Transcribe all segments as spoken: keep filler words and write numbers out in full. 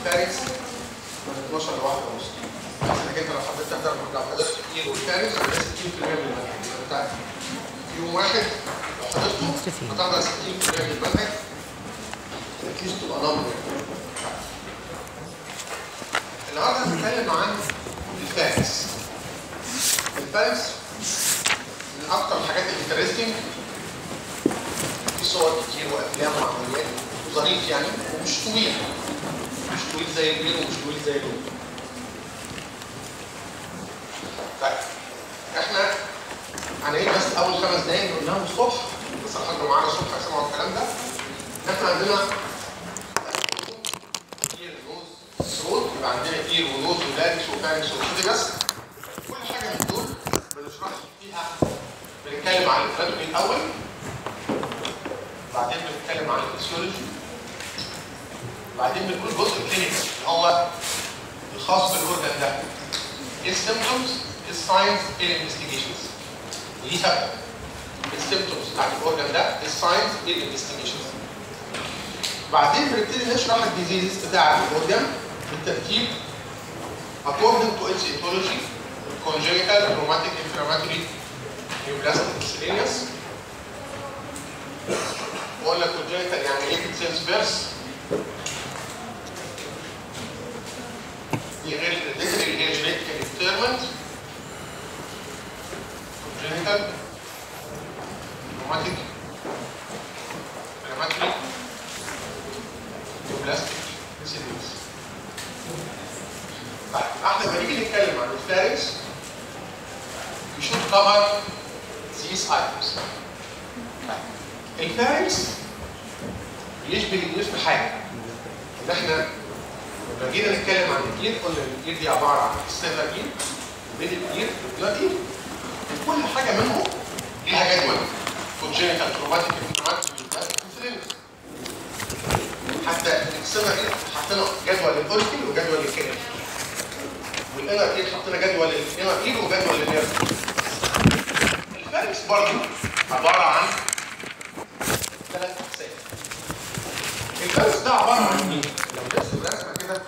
الفارس من اتناشر لواحدة ونص. بس انك انت لو حبيت تحضر لو حضرت الايد والفارس هتلاقي ستين في المية من المنهج بتاعك. يوم واحد لو حضرته هتحضر ستين في المية من المنهج. اتليست تبقى نمبر. النهارده هنتكلم عن الفارس. الفارس من اكتر الحاجات الانترستنج. في صور كتير وافلام وعمليات وظريف يعني ومش طويل. مش طويل زي البيل ومش طويل زي اللون. طيب احنا هنعيد بس اول خمس دقايق اللي قلناهم الصبح بس هنحضروا معانا الصبح هيسمعوا الكلام ده. ان احنا عندنا اير نوز ثروت يبقى عندنا اير ونوز ولاريكس وفارنكس وكده. بس كل حاجه من دول بنشرح فيها. بنتكلم عن الاناتومي الاول بعدين بنتكلم عن الفسيولوجي بعدين بنقول جزء كلينيكال اللي هو الخاص بالاورجان ده. ايه السيمبتومز؟ ايه الساينز؟ ايه الانفستيجيشنز؟ ودي ثابته. السيمبتومز بتاعت الاورجان ده، ايه الساينز؟ ايه الانفستيجيشنز؟ بعدين بنبتدي نشرح الديزيز بتاعت الاورجان بالترتيب according to its etiology congenital, rheumatic, inflammatory, neoplastic, miscellaneous. وقلنا congenital يعني related cells burst. دي غير الهيريديتري اللي هي genetically determined. congenital, rheumatic, inflammatory, neoplastic, miscellaneous. طيب احنا لما نيجي نتكلم عن الفارنكس we should cover these items. الفارنكس بيشبه الاير في حاجه ان احنا لما جينا نتكلم عن الاير قلنا ان الاير دي عباره عن السيلر اير وميدل اير والبلاد اير وكل حاجه منهم ليها جدول كونجنتال تروماتيك انفلاماتوري حتى السيلر اير حطينا جدول للاوركل وجدول للكلام والانر اير حطينا جدول للانر اير وجدول للنيرف. الفارنكس برضه عباره عن ثلاث اقسام. الفارنكس ده عباره عن ايه؟ لو نرسم رسمه كده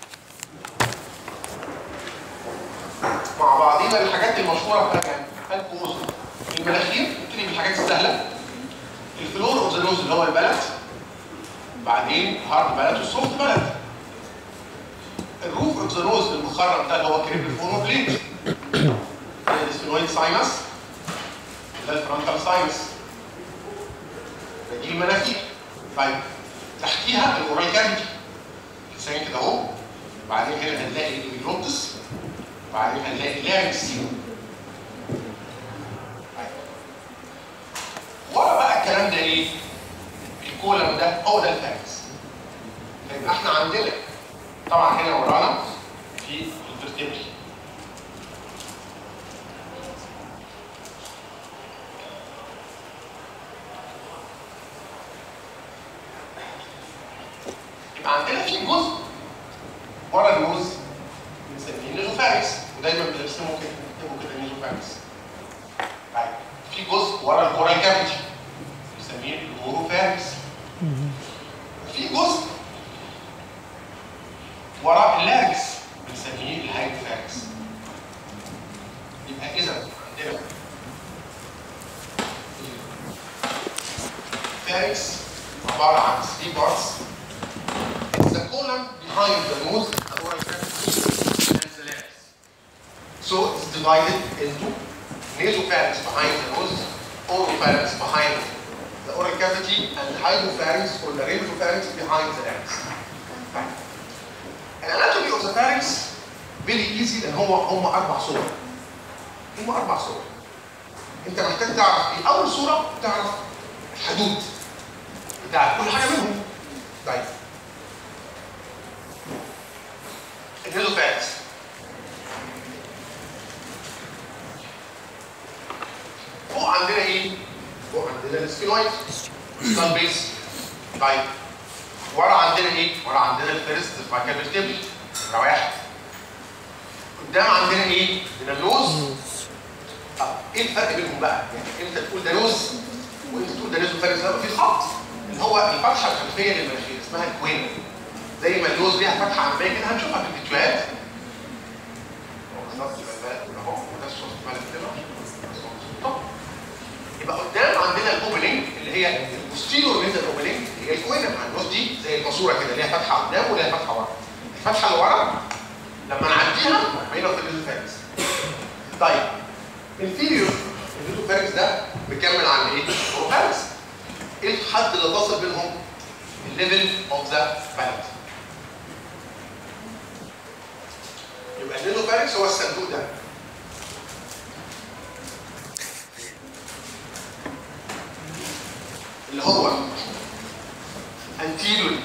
مع بعضينا الحاجات المشهوره في قلب واذن. المناخير نبتدي بالحاجات السهله. الفلور اوف ذا نوز اللي هو البلد. بعدين هارد بلد والسوفت بلد. الروف اوف ذا نوز المخرم ده اللي هو كريبل فونوبليت. السفينويد ساينس. ده الفرونتال ساينس. دي المناخير. طيب تحتيها الاورال كافيتي. لسان كده اهو. بعدين هنا هنلاقي الجلوتس. بعدين هنلاقي اللارنكس. ورا بقى الكلام ده ايه؟ الكولم ده هو ده الفارنكس. يبقى احنا عندنا طبعا هنا ورانا في الفرتبري. يبقى عندنا في جزء ورا النوز بنسميه النيزوفارنكس ودايما بنرسمه كده بنكتبه كده نيزوفارنكس. طيب في جزء ورا الكورال كافيتي بنسميه الاوروفارنكس. في جزء ورا اللارنكس بنسميه الهايبوفارنكس. يبقى اذا عندنا الفارنكس عباره عن three parts. The column behind the nose, the oral cavity, and the larynx. So it's divided into nasopharynx behind the nose, oropharynx behind the oral cavity, and hypopharynx or the rhinopharynx behind the larynx. الاناتومي اوف ذا فارنكس فيري ايزي لان هو هم اربع صور. هم اربع صور. انت محتاج تعرف ايه؟ اول صوره تعرف الحدود بتاعت كل حاجه منهم. طيب النيزوفارنكس فوق عندنا ايه؟ فوق عندنا السفينويد سكال بيس. طيب ورا عندنا ايه؟ ورا عندنا الفيرست فايكابيتيبل نمره واحد. قدام عندنا ايه؟ عندنا النوز. طب ايه الفرق بينهم بقى؟ يعني انت تقول ده نوز وانت تقول ده نيزوفارنكس. ده في خط اللي هو الفتحه الخلفيه للمناخير اسمها الكوينه. زي ما اللوز ليها فتحه عمليه كده هنشوفها في الفيديوهات. يبقى قدام عندنا الاوبننج اللي هي البوستيريور ميدل اوبننج اللي هي الكوينه مع النوز دي زي الماسوره كده ليها فتحه قدام وليها فتحه ورا. الفتحه اللي ورا لما نعديها بين النيزوفارينكس. طيب الانفيريور النيزوفارينكس ده بيكمل عن ايه؟ الاوروفارينكس. ايه الحد اللي فاصل بينهم؟ الليفل اوف ذا بالانس. يبقى النيزوفارينكس هو الصندوق ده. اللي هو anteriorly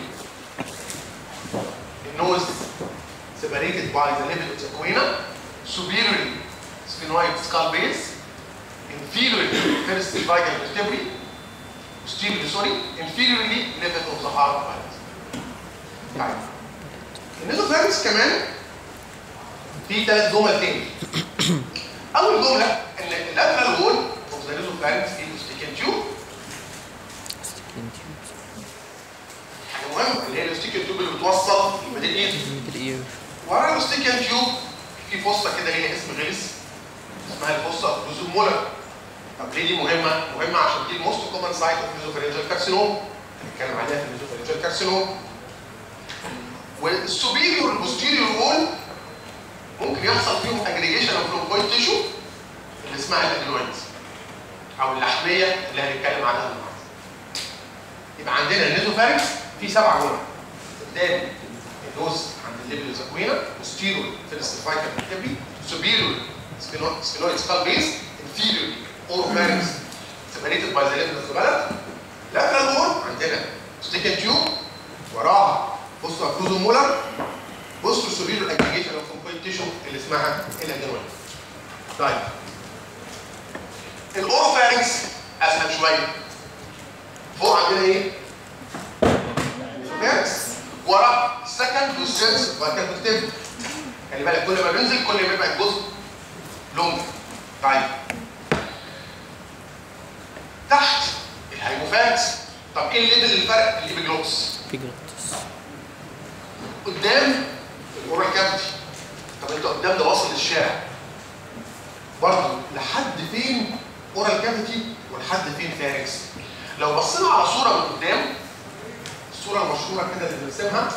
the nose separated by the level of the coena, superiorly sphenoid skull base, inferiorly first cervical vertebrae, posteriorly sorry, inferiorly level of the heart valve. طيب النيزوفارينكس كمان في ثلاث جمل تاني. أول جملة إن اللاترال وول of the nasopharynx is sticky tube. المهم اللي هي الاستيكيان تيوب اللي بتوصل الميدل اير. ورا الاستيكيان تيوب في فصه كده ليها اسم غلس اسمها الفصه جوزومولر. طب ليه دي مهمه؟ مهمه عشان دي الموست كومن سايت اوف ميزوفارينجال كارسينوم. هنتكلم عليها في الميزوفارينجال كارسينوم. والسوبيريور والبوستيريور وول ممكن يحصل فيهم اجريجيشن اوف لومبويد تيشو اللي اسمها الادينويدز او اللحميه اللي هنتكلم عنها النهارده. يبقى عندنا النيزوفارينكس في سبع جمل. قدام النوز عند الليبل زاكوينا، posterior first cervical vertebrae, superior sphenoid skull base, inferior oropharynx separated by the level of the ballot. lateral wall عندنا sticky tube وراها بوستو اكروزومولر بوستو superior aggregation of lymphoid tissue اللي اسمها الادينويد. طيب الاوروفارينكس اسهل شويه. فوق عندنا ايه؟ الفارس ورا السكند والسيرس وبعد كده بتكتب. خلي بالك كل ما بينزل كل ما يبقى الجزء لونج. طيب تحت الهايبوفارس. طب ايه الليفل الفرق؟ الابيجلوتس. قدام الاورال كافيتي. طب انت قدام ده واصل للشارع برضه لحد فين اورال كافيتي ولحد فين فاركس. لو بصينا على صوره من قدام الصوره المشهوره كده اللي بنرسمها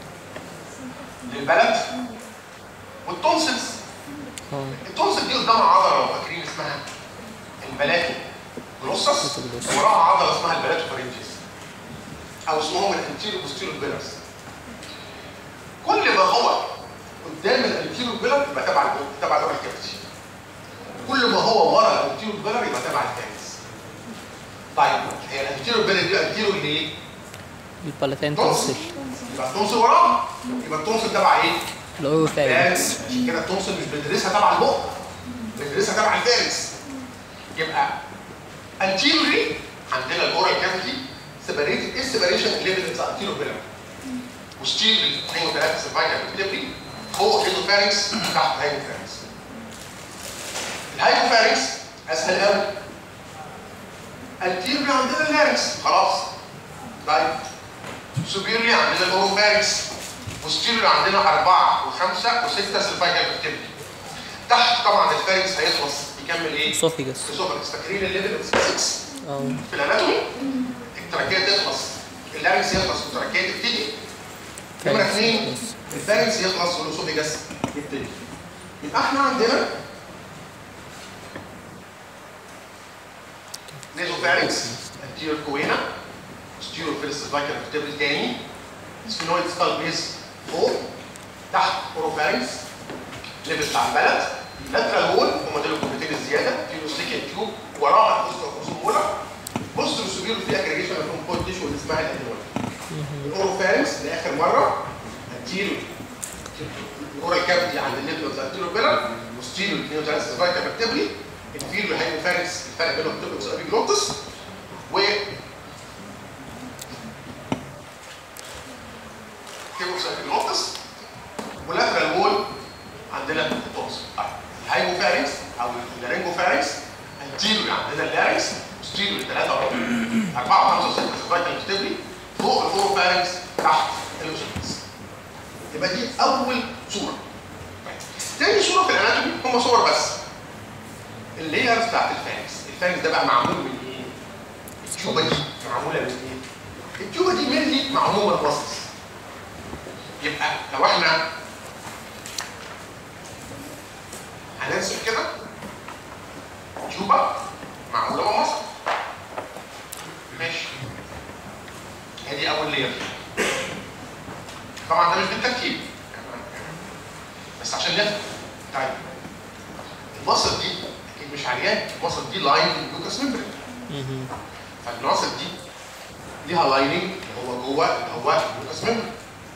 للبلد والتونسلز. التونسل دي قدامها عضله لو فاكرين اسمها البلاتو جلوسس وراها عضله اسمها البلاتو فارنجيس او اسمهم الانتيرو بوستيرو بيلرز. كل ما هو قدام الانتيرو بيلر يبقى تبع تبع الاورال كافيتي. كل ما هو ورا الانتيرو بيلر يبقى تبع الفارس. طيب هي الانتيرو بيلر دي انتيرو لايه؟ البلاتين تونسل. يبقى التونسل وراه يبقى التونسل تبع ايه؟ الاوروفارينكس. عشان كده التونسل مش بندرسها تبع البق، بندرسها تبع الفارس. يبقى انتيروري عندنا الاورال كافيتي سيبريتد. ايه السيبريشن؟ الليفل بتاع الانتيرو بيلر. وستيل اثنين وثلاثه سيرفايكال فيرتبري فوق الهيدوفارينكس تحت الهايبوفارينكس. الهايبوفارينكس اسهل قوي. انتيروري عندنا اللارنكس خلاص. طيب سوبيرلي عندنا الاوروفارينكس. بوستيريور عندنا أربعة وخمسة وستة سيرفايكال فيرتبري. تحت طبعا الفارنكس هيخلص يكمل ايه؟ اسوفيجاس. اسوفيجاس. فاكرين الليفل ستة اه في الاناتومي؟ التراكيه تخلص اللارنكس يخلص والتراكيه تبتدي. نمرة اثنين الفارنكس يخلص والاسوفيجاس يبتدي. يبقى احنا عندنا نيزوفارينكس انتيريور كوينا posterior first cervical vertebrae تاني سفينويد سكال بيس فوق تحت اوروفارينكس ليفل بتاع البلد. لاترال وول هم دول الكوبتين الزياده في الاستيكيان تيوب وراها البوست اوكوزومولا. بوست وسوبيرو في اجريجيشن اوف لومبويد تيشو اللي اسمها الادينويد. الاوروفارينكس لاخر مره انتيريور الاورال كافيتي عند الليفل بتاع الانتيريور بيلر بوستيريور اثنين وثلاثة سيرفايكال فيرتبري انفيريور هايبوفارينكس الفرق بينهم التوبكس والابيجلوتس و كيبوكس والابيجلوتس ولاترال وول عندنا التونسل. الهايبوفارينكس او اللارينجوفارينكس انتيريور عندنا اللارينكس بوستيريور ثلاثة أربعة وخمسة وستة سيرفايكال فيرتبري فوق الاوروفارينكس تحت الاسوفيجاس. يبقى دي اول صوره. تاني صوره في الاناتومي هم صور بس. اللايرز بتاعت الفانكس، الفانكس ده بقى معمول من ايه؟ التيوبه دي معموله من ايه؟ التيوبه دي مينلي معموله من مصل. يبقى لو احنا هنرسم كده تيوبه معموله من مصل. ماشي. ادي اول لاير. طبعا ده مش بالترتيب بس عشان نفهم. طيب المصل دي اكيد مش عريان، المصل دي لاين بالجلوكوس ممبرين. فالمصل دي ليها لايننج اللي هو جوه اللي هو الجلوكوس ممبرين.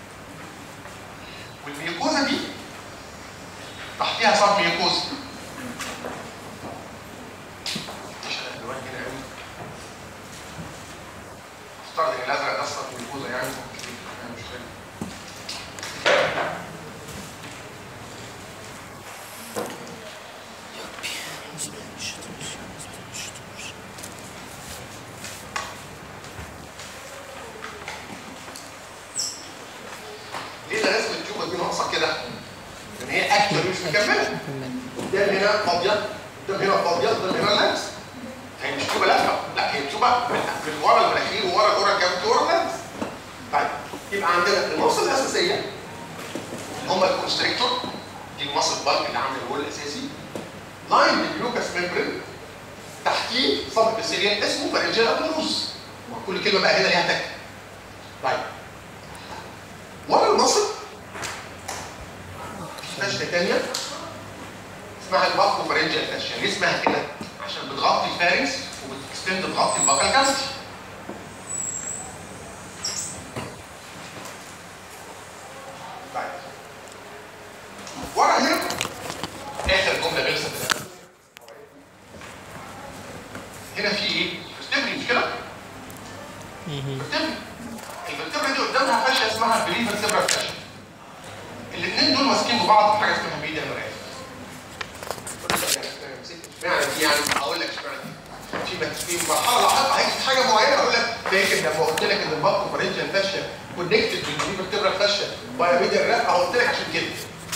والميوكوزا دي تحتيها سب ميوكوزا. مش الالوان هنا قوي. افترض ان الازرق ده سب ميوكوزا يعني مش فاهم. ليه ده رسم التيوبه دي ناقصه كده؟ لان هي اكتر مش مكمله. قدام هنا فاضيه، قدام هنا فاضيه، قدام هنا لانس. هي مش تيوبه لفه، لا هي تيوبه من ورا المناخير وورا الاورا كافيتي ورا اللانس. طيب يبقى عندنا المصل الاساسيه اللي هم الكونستريكتور، دي المصل بالك اللي عامل الرول الاساسي. لاين بالجلوكاس ممبرين تحتيه صب بسيريان اسمه فارنجيال ابنوز. كل كلمه بقى هنا ليها تك. طيب ورا المصل فاشيه ثانيه اسمها الباكو فارنجيال فاشيه. ليه اسمها كده؟ عشان بتغطي الفارنكس وبتستند تغطي الباكال كافيتي. طيب ورا هنا اخر جمله غلسه هنا في ايه؟ فيرتبري مش كده؟ فيرتبري. الفيرتبري دي قدامها فاشيه اسمها بري فيرتبرال فاشيه. الاثنين دول ماسكين ببعض في حاجه اسمها ميديان مرآة. اشمعنى دي يعني؟ هقول لك اشمعنى دي. في في مرحله لاحقه هيجي في حاجه معينه اقول لك فاكر لما قلت لك ان الباكو فارنجيال فاشيه كونكتد بالبري فيرتبرال فاشيه باي ميديان مرآة، قلت لك عشان كده.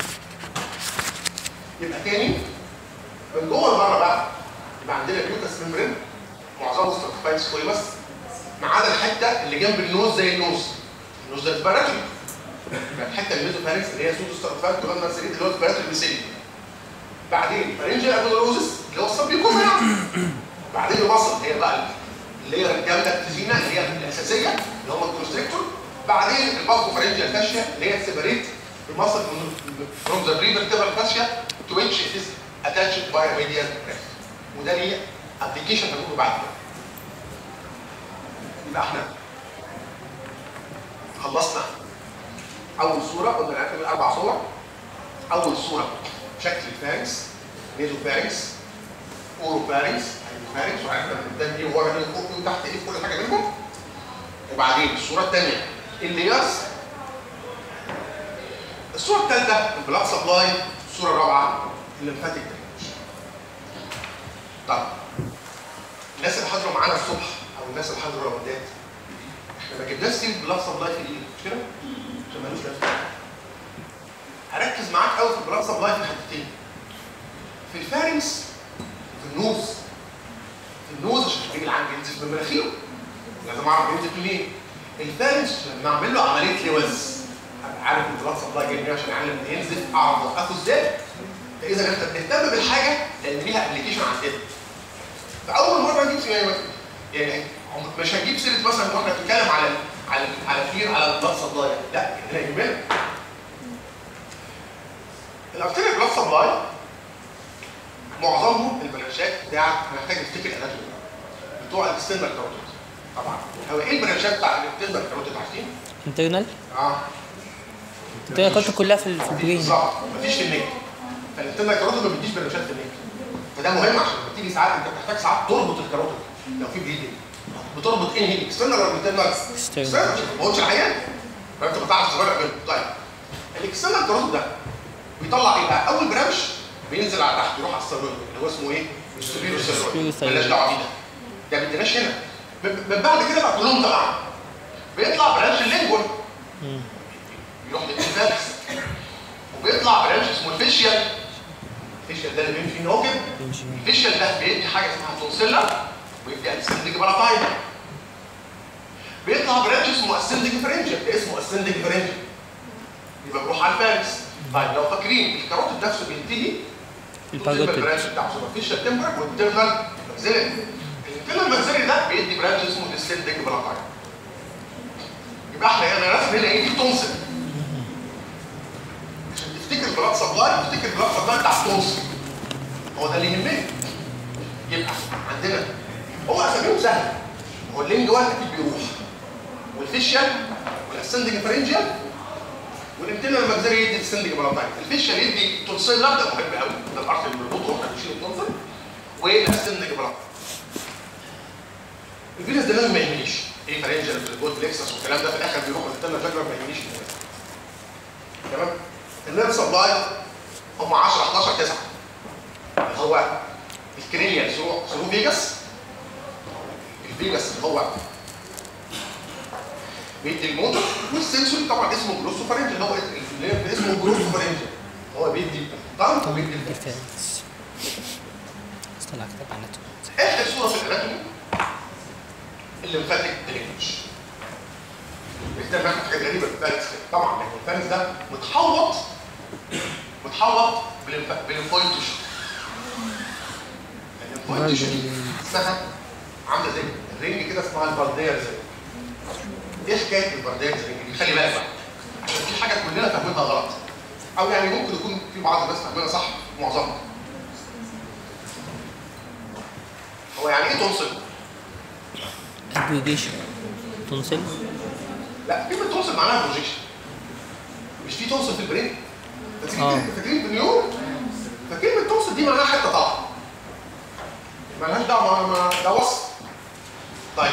يبقى تاني من جوه لبره بقى يبقى عندنا الجلوكاس ممبرين معظمه ستراتيفايد سكويمس ما عدا الحته اللي جنب النوز زي النوز. النوز ده اسبيراتوري. يبقى الحته الميزوفارنكس اللي هي سودو ستراتيفايد كولومنار سيريد اللي هو اسبيراتوري ميسيلي. بعدين فارنجيال ابنوروزس اللي هو السبيوكوزا يعني. بعدين المصل هي بقى اللي هي الجامده التزينه اللي هي الاساسيه اللي هم الكونستريكتور. بعدين الباكو فارنجيال فاشيا اللي هي سيبريت المصل from the pre-vertebral fascia to which it is attached by a medial breath. وده ليه ابلكيشن هنقوله بعد كده. يبقى احنا خلصنا اول صوره، قلنا نعتبر اربع صور. اول صوره شكل الفارنكس، نيزوفارنكس، اوروفارنكس، هايبوفارنكس، وعرفنا من قدام ايه وورا ايه وفوق ايه وتحت ايه في كل حاجه منهم. وبعدين الصوره الثانيه الليرز. الصوره الثالثه البلاد سبلاي. الصوره الرابعه الليمفاتيك درينج. طيب الناس اللي حضروا معانا الصبح او الناس اللي حضروا رمضان احنا ما جبناش سيره بلاد سبلاي في الايد مش كده؟ عشان مالوش لازمه. هركز معاك قوي في البلاد سبلاي في حتتين. في الفارنكس في النوز. في النوز عشان الراجل العام بينزل من مناخيره لازم اعرف بينزل منين. الفارنكس لما اعمل له عمليه لوز ابقى عارف البلاد سبلاي جاي منين عشان اعلم ينزل اعرف اوقفه ازاي. فاذا انت بتهتم بالحاجه لان ليها ابلكيشن عندنا. فاول مره نجيب سيره يعني مش هنجيب سيره مثلا واحنا بنتكلم على على على فير على البلاد سبلاي، لا هنا يهمنا الارتيريال بلاد سبلاي. معظمهم البرانشات بتاعت هنحتاج نفتكر الاناتومي بتوع الاكسترنال كاروتيد. طبعا هو ايه البرانشات بتاع الاكسترنال كاروتيد عارفين؟ انترنال؟ اه الانترنال كاروتيد كلها في البرين. بالظبط مفيش في النك. فالانترنال كاروتيد ما بيديش برانشات في النك. فده مهم عشان لما تيجي ساعات انت بتحتاج ساعات تربط الكاروتيد لو في بليدنج. بتربط ايه هي اكسترنال ولا انترنال؟ اكسترنال عشان ما تقولش العيان. فانت بتعرف تفرق بينهم. طيب الاكسترنال كاروتيد ده بيطلع ايه بقى؟ اول برانش بينزل على تحت يروح على السيرويد اللي هو اسمه ايه؟ السوبيريور سيرويد. مالناش دعوه بيه ده. ده ما بيديناش هنا. من بعد كده بقى كلهم طبعا بيطلع برانش اللينجوال. يروح للفالكس وبيطلع برانش اسمه الفيشيال. الفيشيال ده اللي بيمشي هنا كده. الفيشيال ده بيدي حاجه اسمها تونسيلا ويدي اسندنج بلاتاين. بيطلع برانش اسمه اسندنج فرنجل، اسمه اسندنج فرنجل يبقى بيروح على الفالكس. طيب لو فاكرين الكاروتيد نفسه بينتهي الباروتيد البرانش بتاعه سوبرفيشال تمبرال والانترنال ماكسيلري. الانترنال ماكسيلري ده بيدي برانش اسمه ديسندنج بلاتاين. يبقى احنا هنا رسم هنا ايه؟ دي تونسل. عشان تفتكر البلاد سبلاي تفتكر البلاد سبلاي بتاع التونسل. هو ده اللي يهمني. يبقى عندنا هو اساميهم سهل. هو اللينج واحد اكيد بيروح. والفيشيال والاسندنج فرنجيال والانترنال ماكسيلري يدي ديسندنج بلاتاين. الفيشيال يدي تونسل ده مهم قوي. ده الارتر اللي بنربطه واحنا بنشيل التونسل. والاسندنج بلاتاين. الفينس ده ما يهمنيش. ايه فرنجل الجود ليكسس والكلام ده في الاخر بيروح للتنة جاجر ما يهمنيش. تمام؟ النيرف سبلاي هم عشرة حداشر تسعة. اللي هو الكرينيال ثرو فيجاس. الفيجاس اللي هو بيدي الموتور والسنسوري طبعا اسمه جلوسوفارنجل اللي هو اللي اسمه جلوسوفارنجل. هو بيدي الضغط وبيدي الفيجاس. استنى اكتب عنته. اخر صوره في الاناتومي الليمفاتيك درينج. بيحتاج نعمل حاجات غريبه في الفارس طبعا لان الفارس ده متحوط متحوط بالليمفويد تيشو. الليمفويد تيشو اسمها عامله زي الرينج كده اسمها البارديرز رينج. ايه حكايه البارديرز رينج دي؟ خلي بالك بقى عشان في حاجه كلنا فاهمينها غلط او يعني ممكن يكون في بعض الناس فاهمينها صح معظمها. هو يعني ايه تونسل؟ اجريجيشن تونسل؟ لا كلمة تونسل معناها بروجيكشن. مش في تونسل في البرين؟ اه فاكرين بالنيور؟ فكلمة تونسل دي معناها حتة طالعة. مالهاش دعوة مع ده وصف. طيب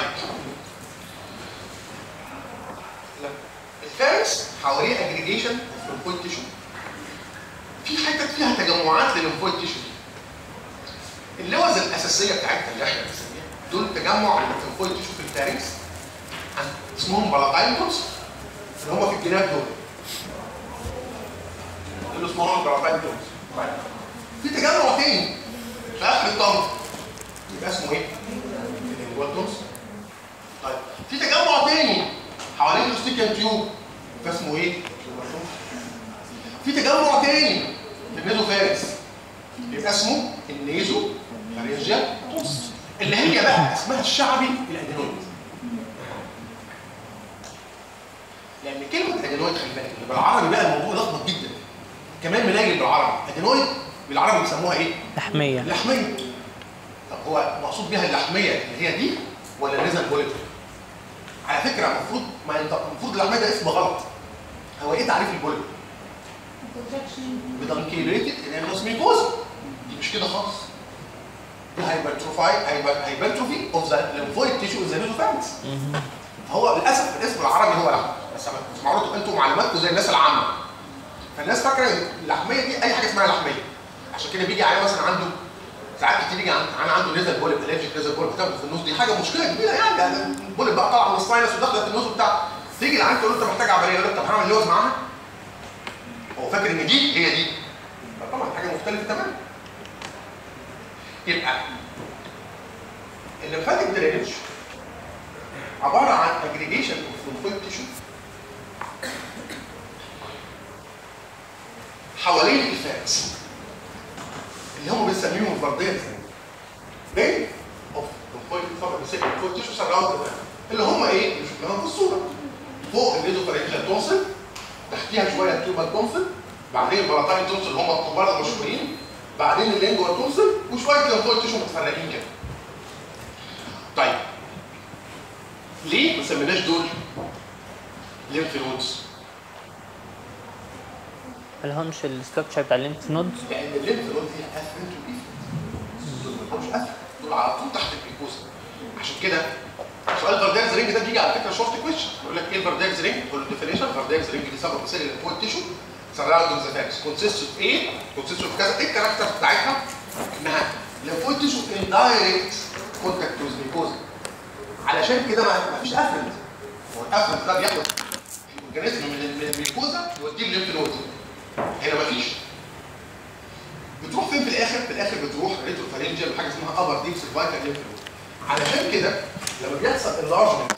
الفارس حواليه اجريجيشن اوف ليمفويد تيشو. في حتت فيها تجمعات للليمفويد تيشو دي. اللوز الأساسية بتاعتها اللي احنا بنسميها دول تجمع الليمفويد تيشو في الفارس اسمهم بلاتاين تونسل اللي هم في الجناب دول. دول اسمهم بلاتاين تونسل. في تجمع تاني في اخر الطنط يبقى اسمه ايه؟ اللي تونسل. طيب في تجمع تاني حوالين الاستيكيان تيوب يبقى اسمه ايه؟ في تجمع تاني في النيزو فارس يبقى اسمه النيزو فارنجيال تونسل اللي هي بقى اسمها الشعبي الادينويد. لان كلمه ادينويد خلي بالك بالعربي بقى الموضوع لخبط جدا. كمان مناجل بالعربي ادينويد بالعربي بيسموها ايه؟ لحميه. لحميه. طب هو مقصود بيها اللحميه اللي هي دي ولا النزل بوليت؟ على فكره المفروض ما انت المفروض اللحميه ده اسم غلط. هو ايه تعريف البوليت؟ بدانكيليتد انيموسميكوزا. دي مش كده خالص. دي هايبرتروفاي هايبرتروفي اوف ذا ليمفويد تيشو اوف ذا نيزوفارنكس. هو للاسف الاسم العربي هو لحمه بس معروض انتم معلوماتكم زي الناس العامه. فالناس فاكره ان اللحميه دي اي حاجه اسمها لحميه. عشان كده بيجي عليه مثلا عنده ساعات كتير يجي انا عنده نزل بولب الرجيك نزل بولب بتاخده في النص دي حاجه مشكله كبيره يعني البولب بقى طالعه من الساينس وداخله في النص بتاع تيجي العيان تقول له انت محتاج عمليه يقول لك طب هعمل لوز معاها. هو فاكر ان دي هي دي. طبعا حاجه مختلفه تماما. يبقى الليمفاتيك درينج عباره عن اجريجيشن اوف ليمفويد تيشو حوالين الفارس اللي هم بنسميهم الفرديه بين اوف ليمفويد تيشو سراوند اللي هم ايه؟ اللي شفناهم في الصوره. فوق النيزوفارنجيال تونسل، تحتيها شويه التيوبال تونسل، بعدين البلاتاين تونسل اللي هم الكبار المشهورين، بعدين اللينجوال تونسل وشويه ليمفويد تيشو متفرقين كده. طيب ليه ما سميناش دول ليمف نودز؟ هل هو مش الاستراكشر بتاع الليمف نودز؟ لان الليمف نود دي افرنت وبيفرنت. دول ما همش افرنت، دول على طول تحت البيكوزا. عشان كده سؤال فارديرز رينج ده بيجي على فكره شورت كويشن، يقول لك ايه الفارديرز رينج؟ تقول له ديفينيشن فارديرز رينج دي سبب مثالي للفويد تيشو سراوندنج ذا فارس كونسيست اوف ايه؟ كونسيست اوف كذا. ايه الكاركتر بتاعتها؟ انها للفويد تيشو ان دايركت كونتاكت وذ بيكوزا. علشان كده ما فيش افرنت. هو الافرنت ده بياخد اورجانيزم من الميكوزا يوديه الليمف نود. هنا مفيش. بتروح فين في الاخر؟ في الاخر بتروح ريتروفارنجيال بحاجه اسمها ابر ديب سيرفايكال ليمف نود. علشان كده لما بيحصل انلارجمنت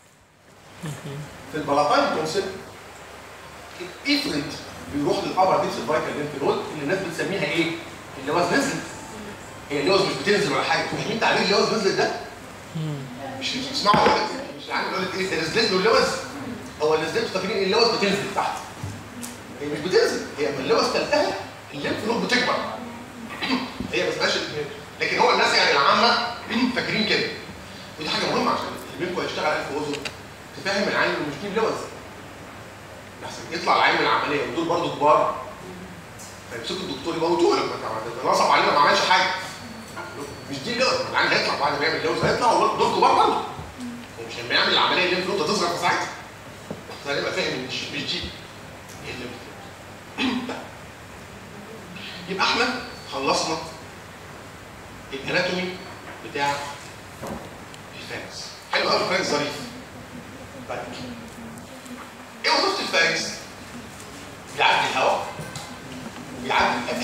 في البلاتاين تونسل الافرنت بيروح للابر ديب سيرفايكال ليمف نود اللي الناس بتسميها ايه؟ اللوز نزلت. هي اللوز مش بتنزل ولا حاجه، فاهمين تعبير اللوز نزلت ده؟ مش بتسمعوا ولا مش عارف يقول لك ايه ده نزلت له اللوز. هو اللي نزلته فاكرين ان اللوز بتنزل تحت. هي مش بتنزل، هي لما اللوز تلتهي الليمف نود بتكبر. هي ما اسمهاش، لكن هو الناس يعني العامه فاكرين كده. ودي حاجه مهمه عشان اللي منكم هيشتغل الف وزن تفهم العين انه مش دي اللوز. احسن يطلع العين من العمليه ودول برضه كبار فيمسكوا الدكتور يموتوه لما ده نصب علينا ما عملش حاجه. مش دي اللوز، العين هيطلع بعد ما يعمل اللوز هيطلع ودول كبار برضه. ومش لما يعمل العمليه الليمف نود هتصغر في ساعتها. هنبقى فاهم ان مش مش دي هي الليمف نود. يبقى احنا خلصنا الاناتومي بتاع الفارس. حلو قوي الفارس ظريف. طيب ايه وظيفه الفارس؟ بيعدي الهواء وبيعدي الاكل.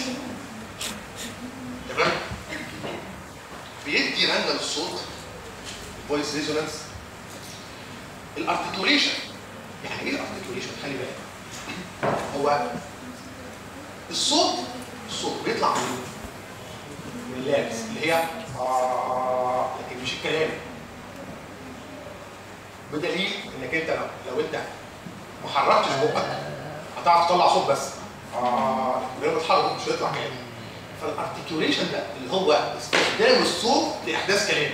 تمام؟ بيدي رنه للصوت فويس ريزونانس. الارتكيوليشن يعني ايه الارتكيوليشن؟ خلي بالك هو الصوت الصوت بيطلع من من اللابس اللي هي آه لكن مش الكلام. بدليل انك انت لو, لو انت ما حركتش بقك هتعرف تطلع صوت بس اه لما تتحرك مش هيطلع كلام. فالارتكيوليشن ده اللي هو استخدام الصوت لاحداث كلام.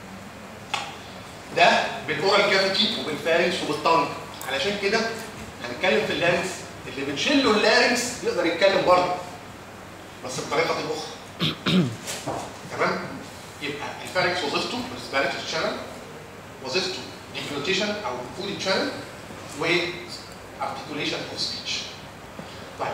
ده بالاورال كافيتي وبالفارنكس وبالطنج. علشان كده هنتكلم في اللارنكس اللي بنشيل له اللارنكس يقدر يتكلم برضه بس بطريقه اخرى. تمام؟ يبقى الفارنكس وظيفته ريسبيراتوري شانل، وظيفته ديجلوتيشن او فود شانل، وارتكيوليشن اوف سبيتش. طيب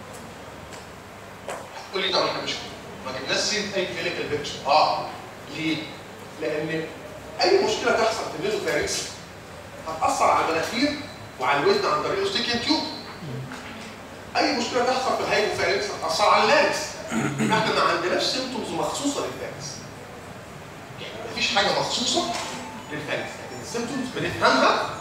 هتقول لي طب احنا مش ما جبناش سيره اي كلينيكال بيكتشر. اه ليه؟ لان اي مشكله تحصل في النيزوفارنكس هتاثر على المناخير وعلى الودن عن طريق الاوستيكيان تيوب. اي مشكله تحصل في الهايبوفارنكس هتاثر على اللارنكس. احنا ما عندناش سيمبتومز مخصوصه للفارنكس. يعني مفيش حاجه مخصوصه للفارنكس، لكن السيمبتومز بنفهمها.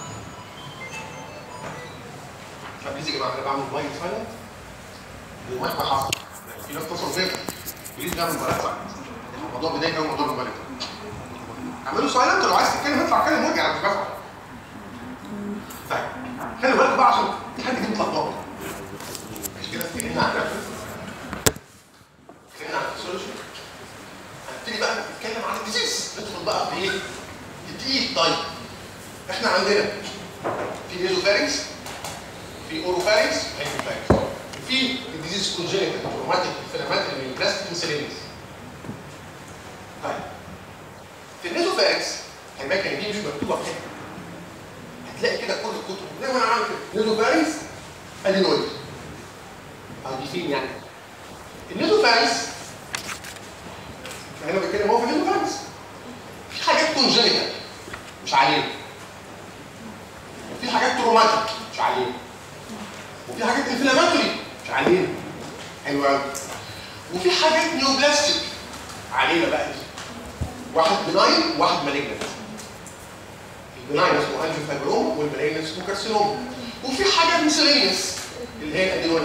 فبليز يا جماعه انا بعمل وايد سايلنت ومهما حصل في ناس اتصلوا بيا بليز نعمل موبايل سايلنت. الموضوع بدايه قوي موضوع الموبايل. اعملوا سايلنت لو عايز تتكلم اطلع اتكلم وارجع انا مش بفهم. طيب خلي بالك بقى عشان في حد كده متلخبط. مش كده اتكلمنا عن الريفرنس اتكلمنا عن الفسيولوجي هنبتدي بقى نتكلم عن الديزيز. ندخل بقى في ايه؟ الدقيق. طيب احنا عندنا في نيزوفارنكس في اوروفارنكس هايبوفارنكس في الديزيز كونجينيتال تروماتيك انفلاماتوري من بلاستيك انسلينز. طيب في النيزوفارنكس خلي بالك ان دي مش مكتوبه في حته. هتلاقي كده كل الكتب زي ما انا عامل كده نيزوفارنكس ادينويد او دي فين يعني. النيزوفارنكس احنا بنتكلم هو في النيزوفارنكس في حاجات كونجينيتال مش علينا، وفي حاجات تروماتيك مش علينا، وفي حاجات انفلاماتوري مش علينا. حلو قوي. وفي حاجات نيوبلاستيك علينا بقى دي. واحد بناين وواحد مالجنت. البناين اسمه انجيوفايبروما والمالجنت اسمه كارسينوما. وفي حاجات مسيلينيوس اللي هي الادينويد.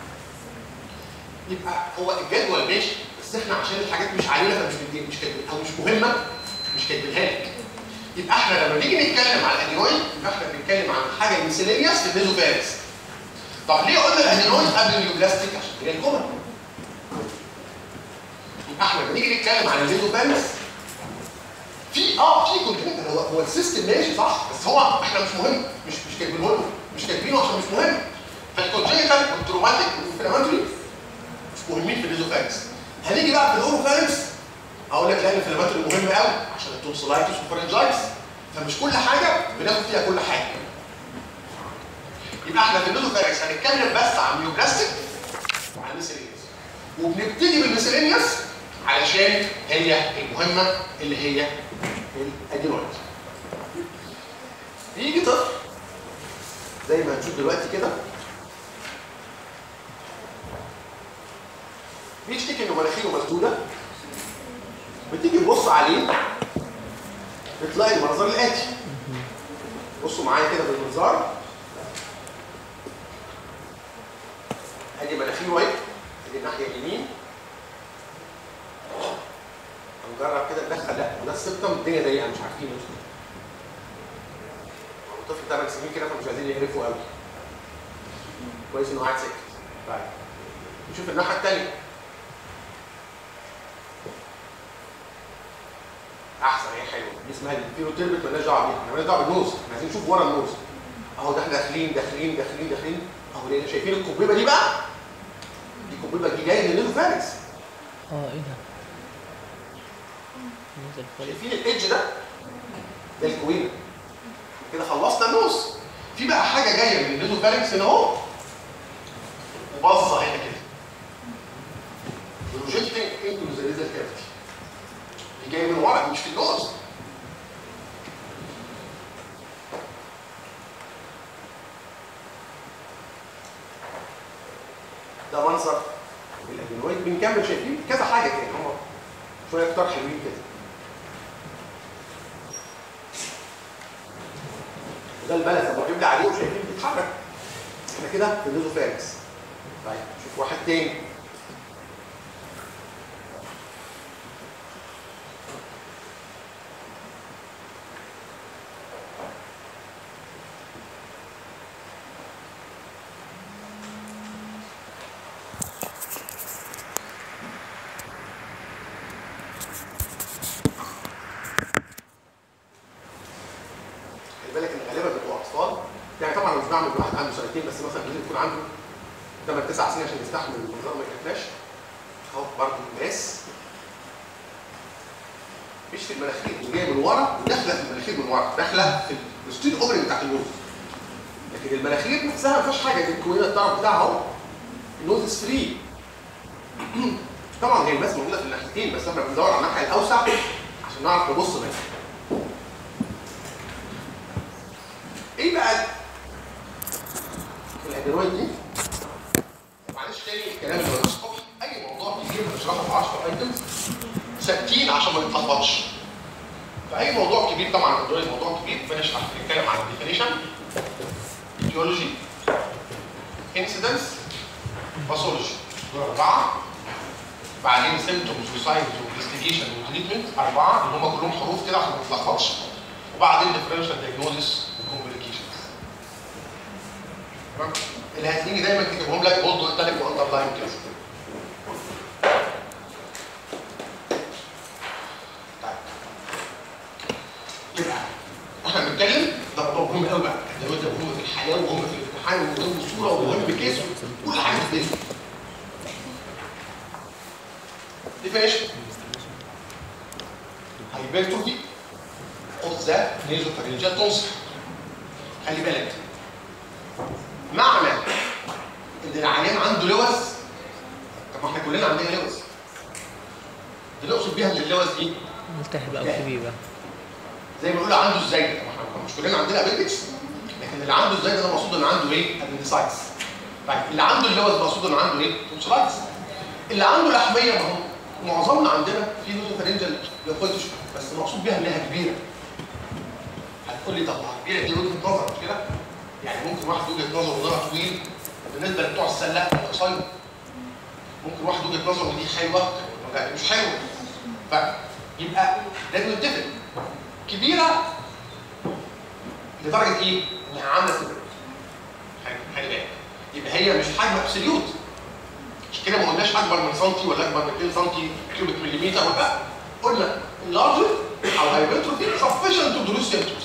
يبقى هو الجدول ماشي بس احنا عشان الحاجات مش علينا فمش مش كاتبين او مش مهمه مش كاتبينها لك. يبقى احنا لما نيجي نتكلم على الادينويد يبقى احنا بنتكلم عن حاجه مسيلينيوس في النيزوفارنكس. طب ليه قلنا الادينويد قبل النيوبلاستيك؟ عشان هي الكومن. يبقى احنا لما نيجي نتكلم عن النيزوفارنكس في اه في كونجنتال هو هو السيستم ماشي صح بس هو احنا مش مهم مش مش كاتبينه له مش كاتبينه عشان مش مهم. فالكونجنتال والتروماتيك والانفلاماتوري مش مهمين في النيزوفارنكس. هنيجي بقى في الاوروفارنكس اقول لك لا الانفلاماتوري مهم قوي عشان التونسلايتس والفرنجايتس فمش كل حاجه بناخد فيها كل حاجه. يبقى احنا في النيزوفارنكس هنتكلم بس عن نيوبلاستيك وعن ميسيلينيوس وبنبتدي بالميسيلينيوس علشان هي المهمه اللي هي الادينويد. يجي طفل زي ما هنشوف دلوقتي كده بيشتكي انه مناخيره مسدوده، بتيجي تبص عليه بتلاقي المنظر الاتي. بصوا معايا كده بالمنظار، ادي مناخيره اهي، ادي الناحيه اليمين. هنجرب كده ندخل، لا وده السبتم الدنيا ضيقه مش عارفين ندخل. هو طفل ثمان سنين كده فمش عايزين يقرفوا قوي. كويس انه قاعد ساكت. طيب نشوف الناحيه الثانيه. احسن، هي حلوه دي، اسمها الفيرو تيربت، مالناش دعوه بيها، احنا مالناش دعوه بالنوز، احنا عايزين نشوف ورا النوز. اهو ده احنا داخلين داخلين داخلين داخلين اهو. ليه شايفين الكبيبه دي بقى؟ دي الكبيبه دي جايه من النيزو فارس. اه ايه ده؟ نزل فوق. شايفين الايدج ده؟ ده الكوينه. كده خلصنا النوز. في بقى حاجه جايه من النيزو فارس هنا اهو، وباصه هنا كده. بروجيكتنج انتو ذا نيزل كافيتي. دي جايه من ورا مش في النوز. ده منظر الادينويد. بنكمل شايفين كذا حاجه كده، هم شويه كتار حلوين كده. وده البلد لما بيبدا عليه وشايفين بيتحرك. احنا كده في النيزوفارينكس. طيب شوف واحد تاني. بس مثلا لازم يكون عنده ثمان تسع سنين عشان يستحمل المنظار ما يكفاش. اهو برضه الناس مش في المناخير اللي جايه من ورا وداخله في المناخير من ورا، داخله في الستيل اوبرنج بتاعت النوز. لكن المناخير نفسها ما فيهاش حاجه، دي الكوينه الطرف بتاعها اهو. النوز فري. طبعا هي الماس موجوده في الناحيتين، بس احنا بندور على الناحيه الاوسع عشان نعرف نبص منها. ايه بقى الادينويد دي؟ معلش تاني الكلام اللي قلته الصبح، اي موضوع بيجي بنشرحه في عشرة ايتمز ثابتين عشان ما نتلخبطش. فاي موضوع كبير، طبعا الادينويد موضوع كبير، بنشرح بنتكلم عن الديفينيشن، ايديولوجي، انسيدنس، باثولوجي، دول اربعه. بعدين سيمبتومز وساينز وانفستيجيشن وتريتمنت، اربعه اللي هم كلهم حروف كده عشان ما نتلخبطش. وبعدين ديفرنشال دايجنوزس وكومبليكيشنز. تمام؟ اللي هتلاقيني دايما كاتبهم لك بولد وانتلك واندرلاين كده. طيب يبقى احنا بنتكلم ده موضوع مهم قوي بقى، ده مهم في الحياه ومهم في الامتحان ومهم في الصوره ومهم بكيس وكل حاجه في الدنيا. definition hypertrophy of the nasopharyngeal tonsil. خلي بالك معنى ان العيان عنده لوز، طب ما احنا كلنا عندنا لوز، اللي نقصد بيها ان اللوز دي ملتهبه او كبيبه زي ما بيقولوا عنده الزايده. طب احنا مش كلنا عندنا ابندكس، لكن اللي عنده الزايده ده مقصود ان عنده ايه؟ ابندسايتس. طيب اللي عنده اللوز مقصود ان عنده ايه؟ تونسلايتس. اللي عنده لحميه، ما هو معظمنا عندنا في نوزوفارينجال لوكويتش، بس مقصود بيها انها كبيره. هتقول لي طب كبيره دي وجهه نظر مش كده؟ يعني ممكن واحد وجهه نظره ونظر طويل بالنسبه لبتوع السله قصير. ممكن واحد وجهه نظره ودي حلوه لا مش حلوه. فيبقى لازم نتفق كبيره لدرجه ايه؟ انها عامله كده. خلي بالك يبقى هي مش حجم ابسوليوت. مش كده ما قلناش اكبر من سنتي ولا اكبر من اتنين سنتي كيوبيك مليمتر ولا قلنا اللارجر او هايبرتروفي sufficient to produce symptoms.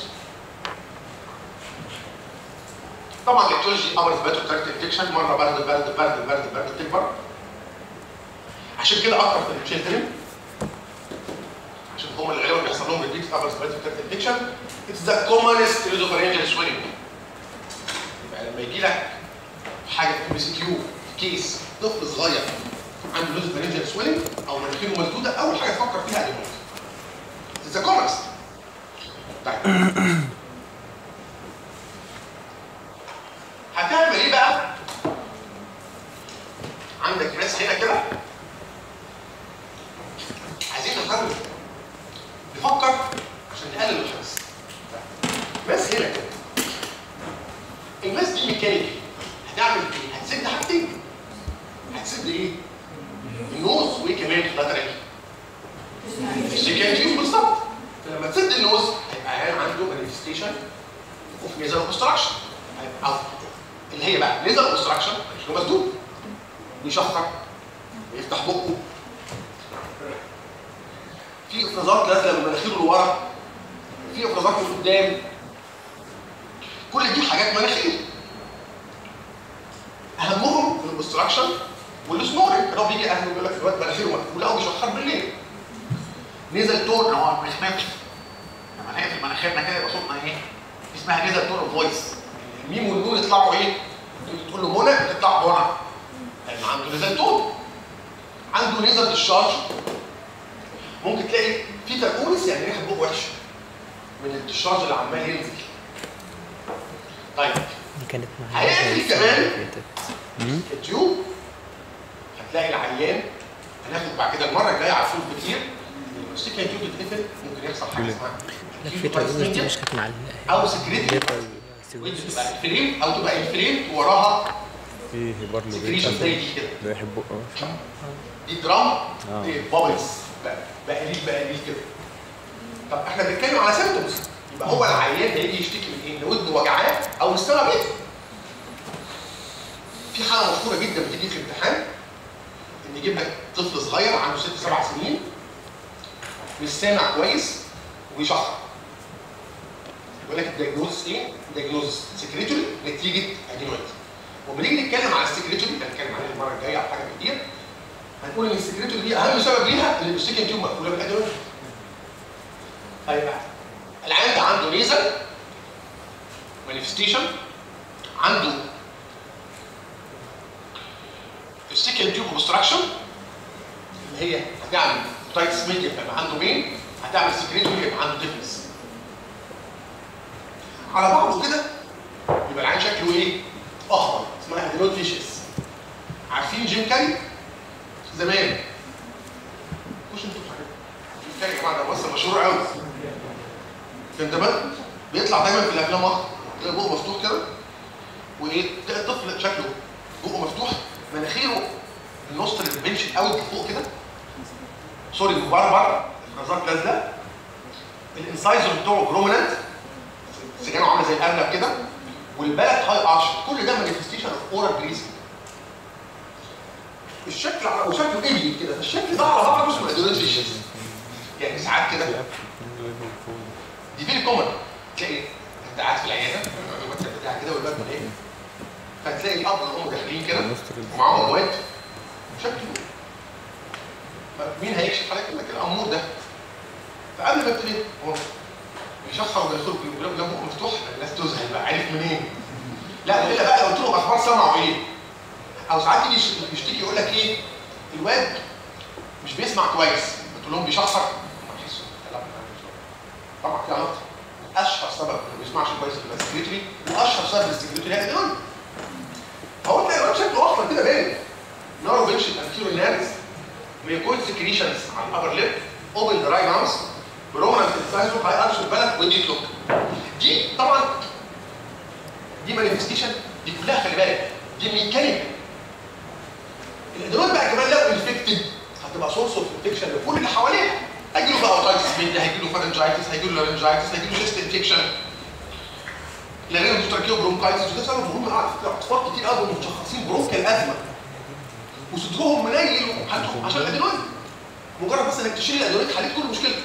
طبعا الايتيولوجي امر اثبات تراكت انفكشن، مره برد برد برد برد برد تكبر. عشان كده اكتر في التشيلدرن، عشان هم اللي غالبا بيحصل لهم ريبيت امر اثبات تراكت انفكشن. اتس ذا كومنست نيزوفارينجال سويلنج. يبقى لما يجي لك حاجه في ام سي كيو كيس طفل صغير عنده نيزوفارينجال سويلنج او مناخيره مسدوده، اول حاجه تفكر فيها ادينويد. اتس ذا كومنست. طيب عندك ناس هنا كده عايزين نحاول نفكر عشان نقلل الحدث. ناس هنا كده الناس دي ميكانيكي هتعمل ايه؟ هتسد حاجتين. هتسد ايه؟ النوز وايه كمان لاترال؟ السكان تيوب بالظبط. فلما تسد النوز هيبقى عيان عنده مانيفستيشن اوف نيزل اوبستراكشن او اللي هي بقى نيزل اوبستراكشن هو مسدود ويشخر ويفتح بقه. في افرازات نازله من مناخيره لورا، في افرازات من قدام. كل دي حاجات مناخير. اهمهم الاوبستراكشن والسنورنج. اللي هو بيجي اهله بيقول لك الواد مناخيره مقفوله وبيشخر بالليل. نزل تون اللي هو مخمخ. لما نلاقي في مناخيرنا كده يبقى صوتنا ايه؟ اسمها نزل تون اوف فويس. الميم والنون يطلعوا ايه؟ تقول له منى بتطلع بنا. لان عنده نزل تون. عنده نزل الشارج. ممكن تلاقي في تركونس يعني ريحه بق وحشه من الديشارج اللي عمال ينزل. طيب كانت هيقفل كمان التيوب. هتلاقي العيان هناخد بعد كده المره الجايه على الفول كتير. السكه التيوب تتقفل ممكن يحصل حاجه اسمها الفكره دي مش كانت مع او سكريتي تبقى الفريم او تبقى الفريم وراها فيه برضه سكريشن زي دي كده. ده يحب بقه دي درام دي بابلز بقليل بقليل كده. طب احنا بنتكلم على سيمبتومز. يبقى هو العيان هيجي يشتكي من ايه؟ ان ودنه وجعاه او السمع بيته. في حاله مشهوره جدا بتيجي في الامتحان ان يجيب لك طفل صغير عنده ست سبع سنين مش سامع كويس ويشخر. يقول لك الدايجنوز ايه؟ الدايجنوز سكريتوري نتيجه ادينويد. وبنيجي نتكلم على السكريتوري هنتكلم عليه المره الجايه على حاجه كتير. هنقول ان السكريتوري دي اهم سبب ليها ان السكن تيوب مقفوله بالادويه. طيب العيان ده عنده نيزل مانيفستيشن، عنده السكن تيوب اوبستراكشن اللي هي هتعمل اوتايتس ميديا يبقى عنده بين، هتعمل سكريتوري يبقى عنده ديفنس. على بعضه كده يبقى العيان شكله ايه؟ اخضر اسمها ادينويد فيشيس. عارفين جيم كاري؟ زمان خش انتوا في حاجه جيم كاري يا جماعه ده ممثل مشهور قوي. كان زمان بيطلع دايما في الافلام اخضر، تلاقي بقه مفتوح كده وايه؟ تلاقي الطفل شكله بقه مفتوح، مناخيره النص اللي بتبنش قوي فوق كده سوري مبربر، الافرازات نازله، الانسايزر بتوعه بروميننت، سجانه عامله زي الارنب كده، والبلد هاي ارش. كل ده مانيفستيشن اوف اورال بريزنج. الشكل على وشكله ايه كده، الشكل ده على بعضه اسمه ادينويد فيشيس. يعني ساعات كده دي فيري كومن. تلاقي انت قاعد في العياده المكتب بتاعك كده والباب مليان، فتلاقي الاب والام داخلين كده ومعاهم اموات شكله مين هيكشف عليك؟ يقول لك الامور ده. فقبل ما ابتدي هو بيشخر ويدخل بيقول لك بقه مفتوح، الناس تزهق بقى عارف منين؟ لا الا بقى لو قلت له اخبار سمعوا ايه؟ او ساعات يجي يشتكي يقول لك ايه؟ الواد مش بيسمع كويس، قلت لهم بيشخر طبعا في علاقه. اشهر سبب ما بيسمعش كويس في السكريتوري واشهر سبب للسكريتوري هي الادويه. هو تلاقي الواد شكله اخضر كده باين. نارو بنش الانتيرو نيرز ميكويد سكريشنز على الابر ليب، اوبن ذا رايت ماوس، برومننت انسايزر هاي ارش البلد ودي كلوك. دي طبعا دي مانيفستيشن دي كلها خلي بالك دي ميكانيك. الادويه بقى كمان لو انفكتد هتبقى سورس اوف انفكشن لكل اللي حواليها. هيجي له بقى اوتايتس ميديا، هيجي له فارنجايتس، هيجي له لارنجايتس، هيجي له شيست انفكشن، لارينجو تراكيو برونكايتس. وده سبب مهم على فكره. اطفال كتير قوي متشخصين برونكال ازمه وصدرهم منيل عشان الادويه. مجرد بس انك تشيل الادويه حليت كل مشكلتك.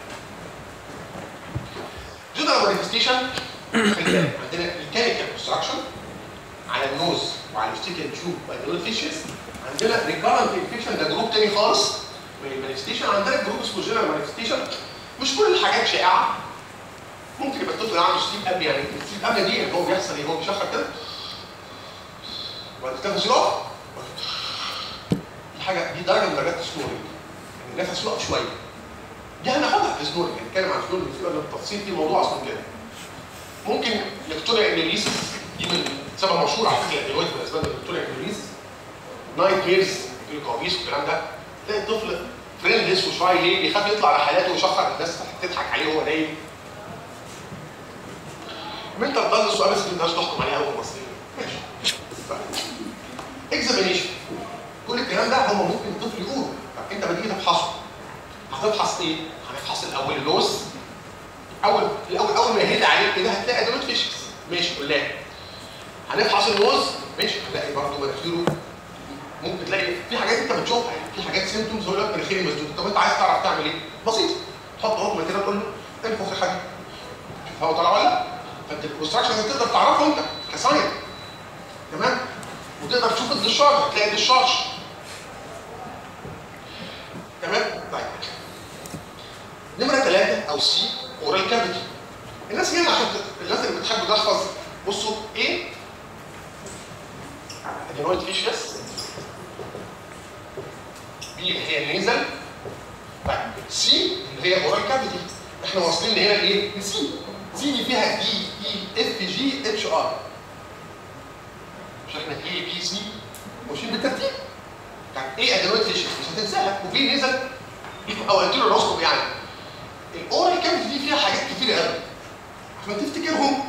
جنرال مانيفستيشن عندنا ميكانيكال اوبستراكشن على النوز وعلى الستيكن تيوب وادويه فيشيس. عندنا ريكارنت انفكشن ده جروب تاني خالص من المانيفستيشن. عندنا جروب اسمه جنرال مانيفستيشن. مش كل الحاجات شائعه. ممكن يبقى الطفل عنده سليب ابني، يعني السليب ابني دي اللي هو بيحصل ايه؟ هو بيشخر كده وبعد كده يقف. دي حاجه دي درجه من درجات السنورنج، يعني نفس يقف شويه. دي هناخدها في السنورنج، هنتكلم عن السنورنج بالتفصيل في الموضوع اصلا كده. ممكن نكتوريا انيوليسيس، دي من سبب مشهور على فكره الادويه من اسباب النكتوريا انيوليسيس. نايت ميرز الكوابيس والكلام ده، تلاقي الطفل فريندلس وشويه ليه بيخاف يطلع رحلاته ويشخر الناس تضحك عليه وهو نايم. منتال داز السؤال بس ما تقدرش تحكم عليه قوي المصريين. ماشي. اكزامينيشن كل الكلام ده هم ممكن الطفل يقوله. طب انت لما تيجي تفحصه هتفحص ايه؟ هنفحص الاول اللوز. اول الاول اول ما يهد عليك كده هتلاقي ادوات فيشكس. ماشي قلنا هنفحص اللوز. ماشي هتلاقي برضه مناخيره ممكن تلاقي في حاجات انت بتشوفها، يعني في حاجات سيمتومز يقول لك مناخيري مسدود. طب انت عايز تعرف تعمل ايه؟ بسيط، تحط عقمه كده تقول له انفخ يا حاج هو طالع ولا لا؟ فانت الكونستراكشن تقدر تعرفه انت كساين. تمام؟ وتقدر تشوف الدشارج، هتلاقي الدشارج. تمام؟ طيب. نمرة ثلاثة أو سي اورال كافيتي. الناس هنا عشان الناس اللي بتحب تحفظ بصوا ايه؟ ادينويد فيشيس. بي هي النيزل. طيب سي اللي هي اورال كافيتي. احنا واصلين لهنا لايه؟ لسي. سي دي فيها دي اي اف جي اتش ار. مش احنا اي بي سي ماشيين بالترتيب. طيب ايه ادينويد فيشيس؟ مش هتنساها. وفي نيزل او انتيرو يعني. الاورال كافيتي دي فيها حاجات كتير قوي. عشان تفتكرهم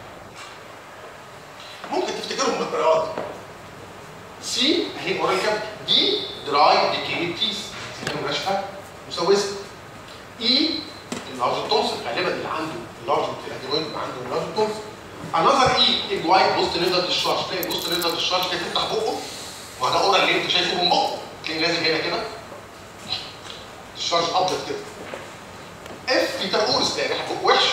ممكن تفتكرهم بالطريقات دي. سي اهي اورال كافيتي، دي دراي ديكيد تيس سنانه ناشفه مسوسه. اي اللارج تونسل غالبا اللي عنده اللارج الادينويد اللي عنده اللارج تونسل. انذر اي الوايت بوست نيزل ديشارج، تلاقي بوست نيزل ديشارج كده تفتح بقه وده اورال اللي انت شايفه من بقه تلاقي نازل هنا كده ديشارج ابيض كده. اف في ترقورس تلاقي ريحه بقه وحش.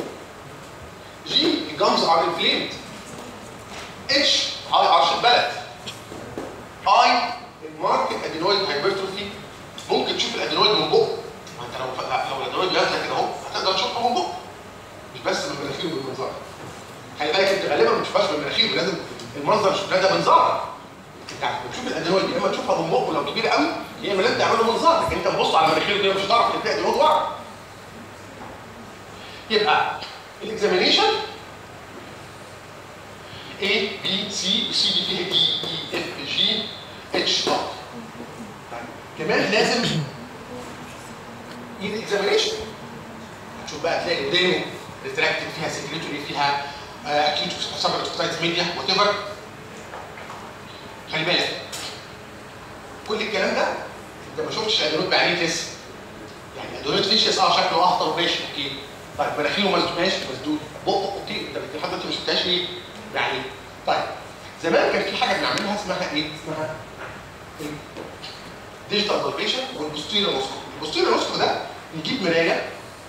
جي الجمز ار انفليمد. اتش هاي عرش البلد. اي الماركت ادينويد هايبرتروفي، ممكن تشوف الادينويد من بقه. ما انت لو لو الادينويد نازله كده اهو هتقدر تشوفها من بقه مش بس من المناخير والمنظار. خلي بالك انت غالبا ما بتشوفهاش من المناخير، لازم المنظر مش ده منظار. انت بتشوف الادينويد يا اما تشوفها من بقه لو كبيره قوي يا اما لازم تعمل له منظار، لكن انت تبص على المناخير كده مش هتعرف ان في ادينويد ورا. يبقى الاكزامينيشن A B C C D فيها D E F G H طب كمان لازم يجي اكزامينيشن. هتشوف بقى تلاقي قدامه ريتراكتد فيها سكريتوري فيها اكيوت سبرتوتايتس ميديا وات ايفر. خلي بالك كل الكلام ده انت ما شفتش ادينويد بعينيه لسه. يعني ادينويد فيشيس اه شكله اخطر ماشي اوكي. طيب مناخيره مسدود ماشي مسدود، بقه اوكي انت لحد دلوقتي ما شفتهاش ليه؟ يعني طيب زمان كان في حاجه بنعملها اسمها ايه؟ اسمها ديجيتال بالبيشن والبوستيريور نوسكوب. البوستيريور نوسكوب ده نجيب مرايه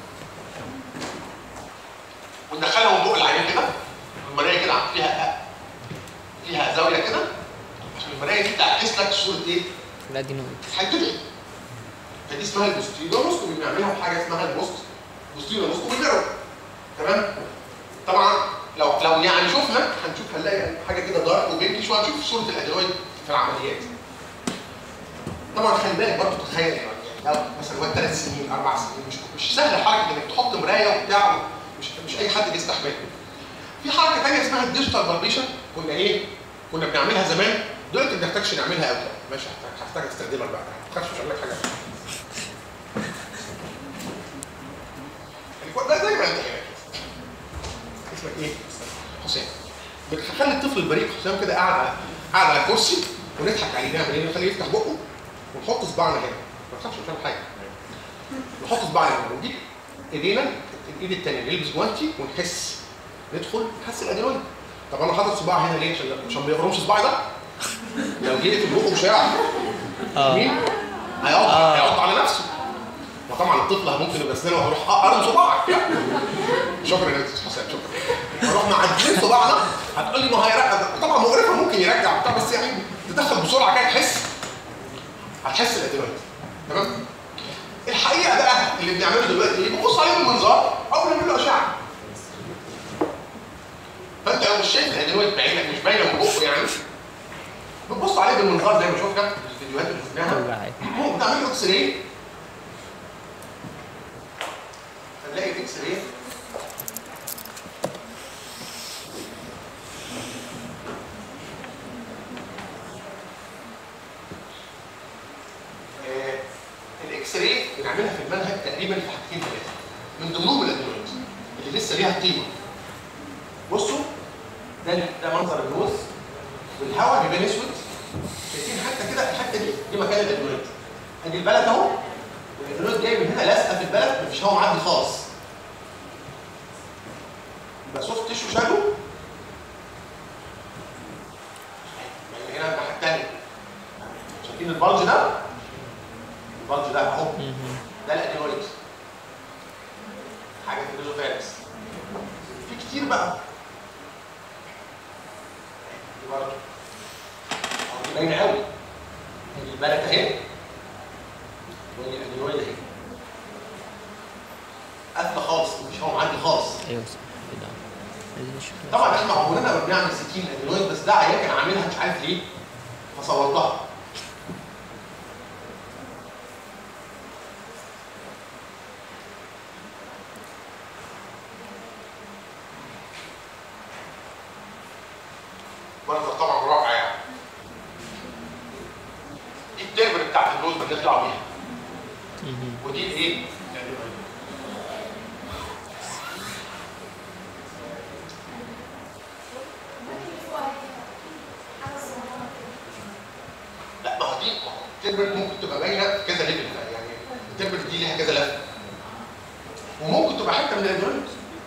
وندخلها من بق العيان كده، المرايه كده فيها فيها زاويه كده عشان المرايه دي تعكس لك صوره ايه؟ الادينويد. هتدعي. فدي اسمها البوستيريور نوسكوب، بنعملها بحاجه اسمها البوست بوستيريور نوسكوب بالميرور. تمام؟ طبعا لو لو يعني شفنا هنشوف هنلاقي حاجه كده دارك وبينكي شويه، هنشوف صوره الادينويد في العمليات. طبعا خلي بالك برضه تتخيل يعني لو مثلا وقت ثلاث سنين اربع سنين مش مش سهل حركه انك تحط مرايه وبتاع، مش مش اي حد بيستحملها. في حركه ثانيه اسمها الديجيتال بالبيشن كنا ايه؟ كنا بنعملها زمان، دلوقتي ما بنحتاجش نعملها قوي. ماشي هحتاج استخدمها بعدها، ما تخافش مش هقول لك حاجه. ده زي ما انت هنا. اسمك ايه؟ حسام. بتخلي الطفل البريء حسام كده قاعد على قاعد على الكرسي ونضحك عليه. نعمل ايه؟ نخليه يفتح بقه ونحط صباعنا هنا. ما تخافش مش هعمل حاجه. نحط صباعنا هنا ونجيب ايدينا الايد الثانيه نلبس جوانتي ونحس ندخل نحس الادينويد. طب انا حاطط صباعي هنا ليه؟ عشان عشان ما يقرمش صباعي ده. لو جيت في بقه مش هيعرف. مين؟ هيقعد هيقعد على نفسه. وطبعا الطفل ممكن يبقى اسنانه وهروح ارم صباعك. شكرا يا استاذ حسام شكرا. هروح معدلين صباعنا هتقول لي ما هيرجع. طبعا مقرفه ممكن يرجع بتاع بس يعني تدخل بسرعه كده تحس هتحس الادينويد. تمام؟ الحقيقه بقى اللي بنعمله دلوقتي ايه؟ بنبص عليه بالمنظار او بنعمل له اشعه. فانت لو مش شايف الادينويد بعينك مش باينه من بقه يعني بتبص عليه بالمنظار زي ما شفنا في الفيديوهات اللي شفناها. ممكن تعمل له اكس راي. هنلاقي الاكس راي بنعملها في المنهج تقريبا في حاجتين ثلاثه من ضمنهم الادينويد اللي لسه ليها قيمه. بصوا ده ده منظر النوز والهواء بيبان اسود، شايفين حتى كده الحته دي دي مكان الادينويد. ادي البلد اهو والادينويد جاي من هنا لازقه في البلد، مفيش هواء معدي خالص. يبقى سوفت تيشو شادو هنا الناحيه الثانيه. شايفين البلج ده؟ البلج ده اهو ده الادينويد، حاجه في النيزوفارينكس. في كتير بقى دي برضه دي باينه قوي. ادي البلد اهي ودي الادينويد اهي قافله خالص، مفيش هواء معدي خالص. ايوه صح كده. عايزين نشوف. طبعا احنا عمرنا ما بنعمل سكين ادينويد، بس ده عيان كان عاملها مش عارف ليه فصورتها. منظر طبعا رائع يعني. دي التربل بتاعت النوز بنطلع بيها. ودي الايه؟ لا ما هو دي التربل ممكن تبقى باينه في كذا ليفل، يعني التربل دي ليها كذا ليفل وممكن تبقى حته من الادينويد.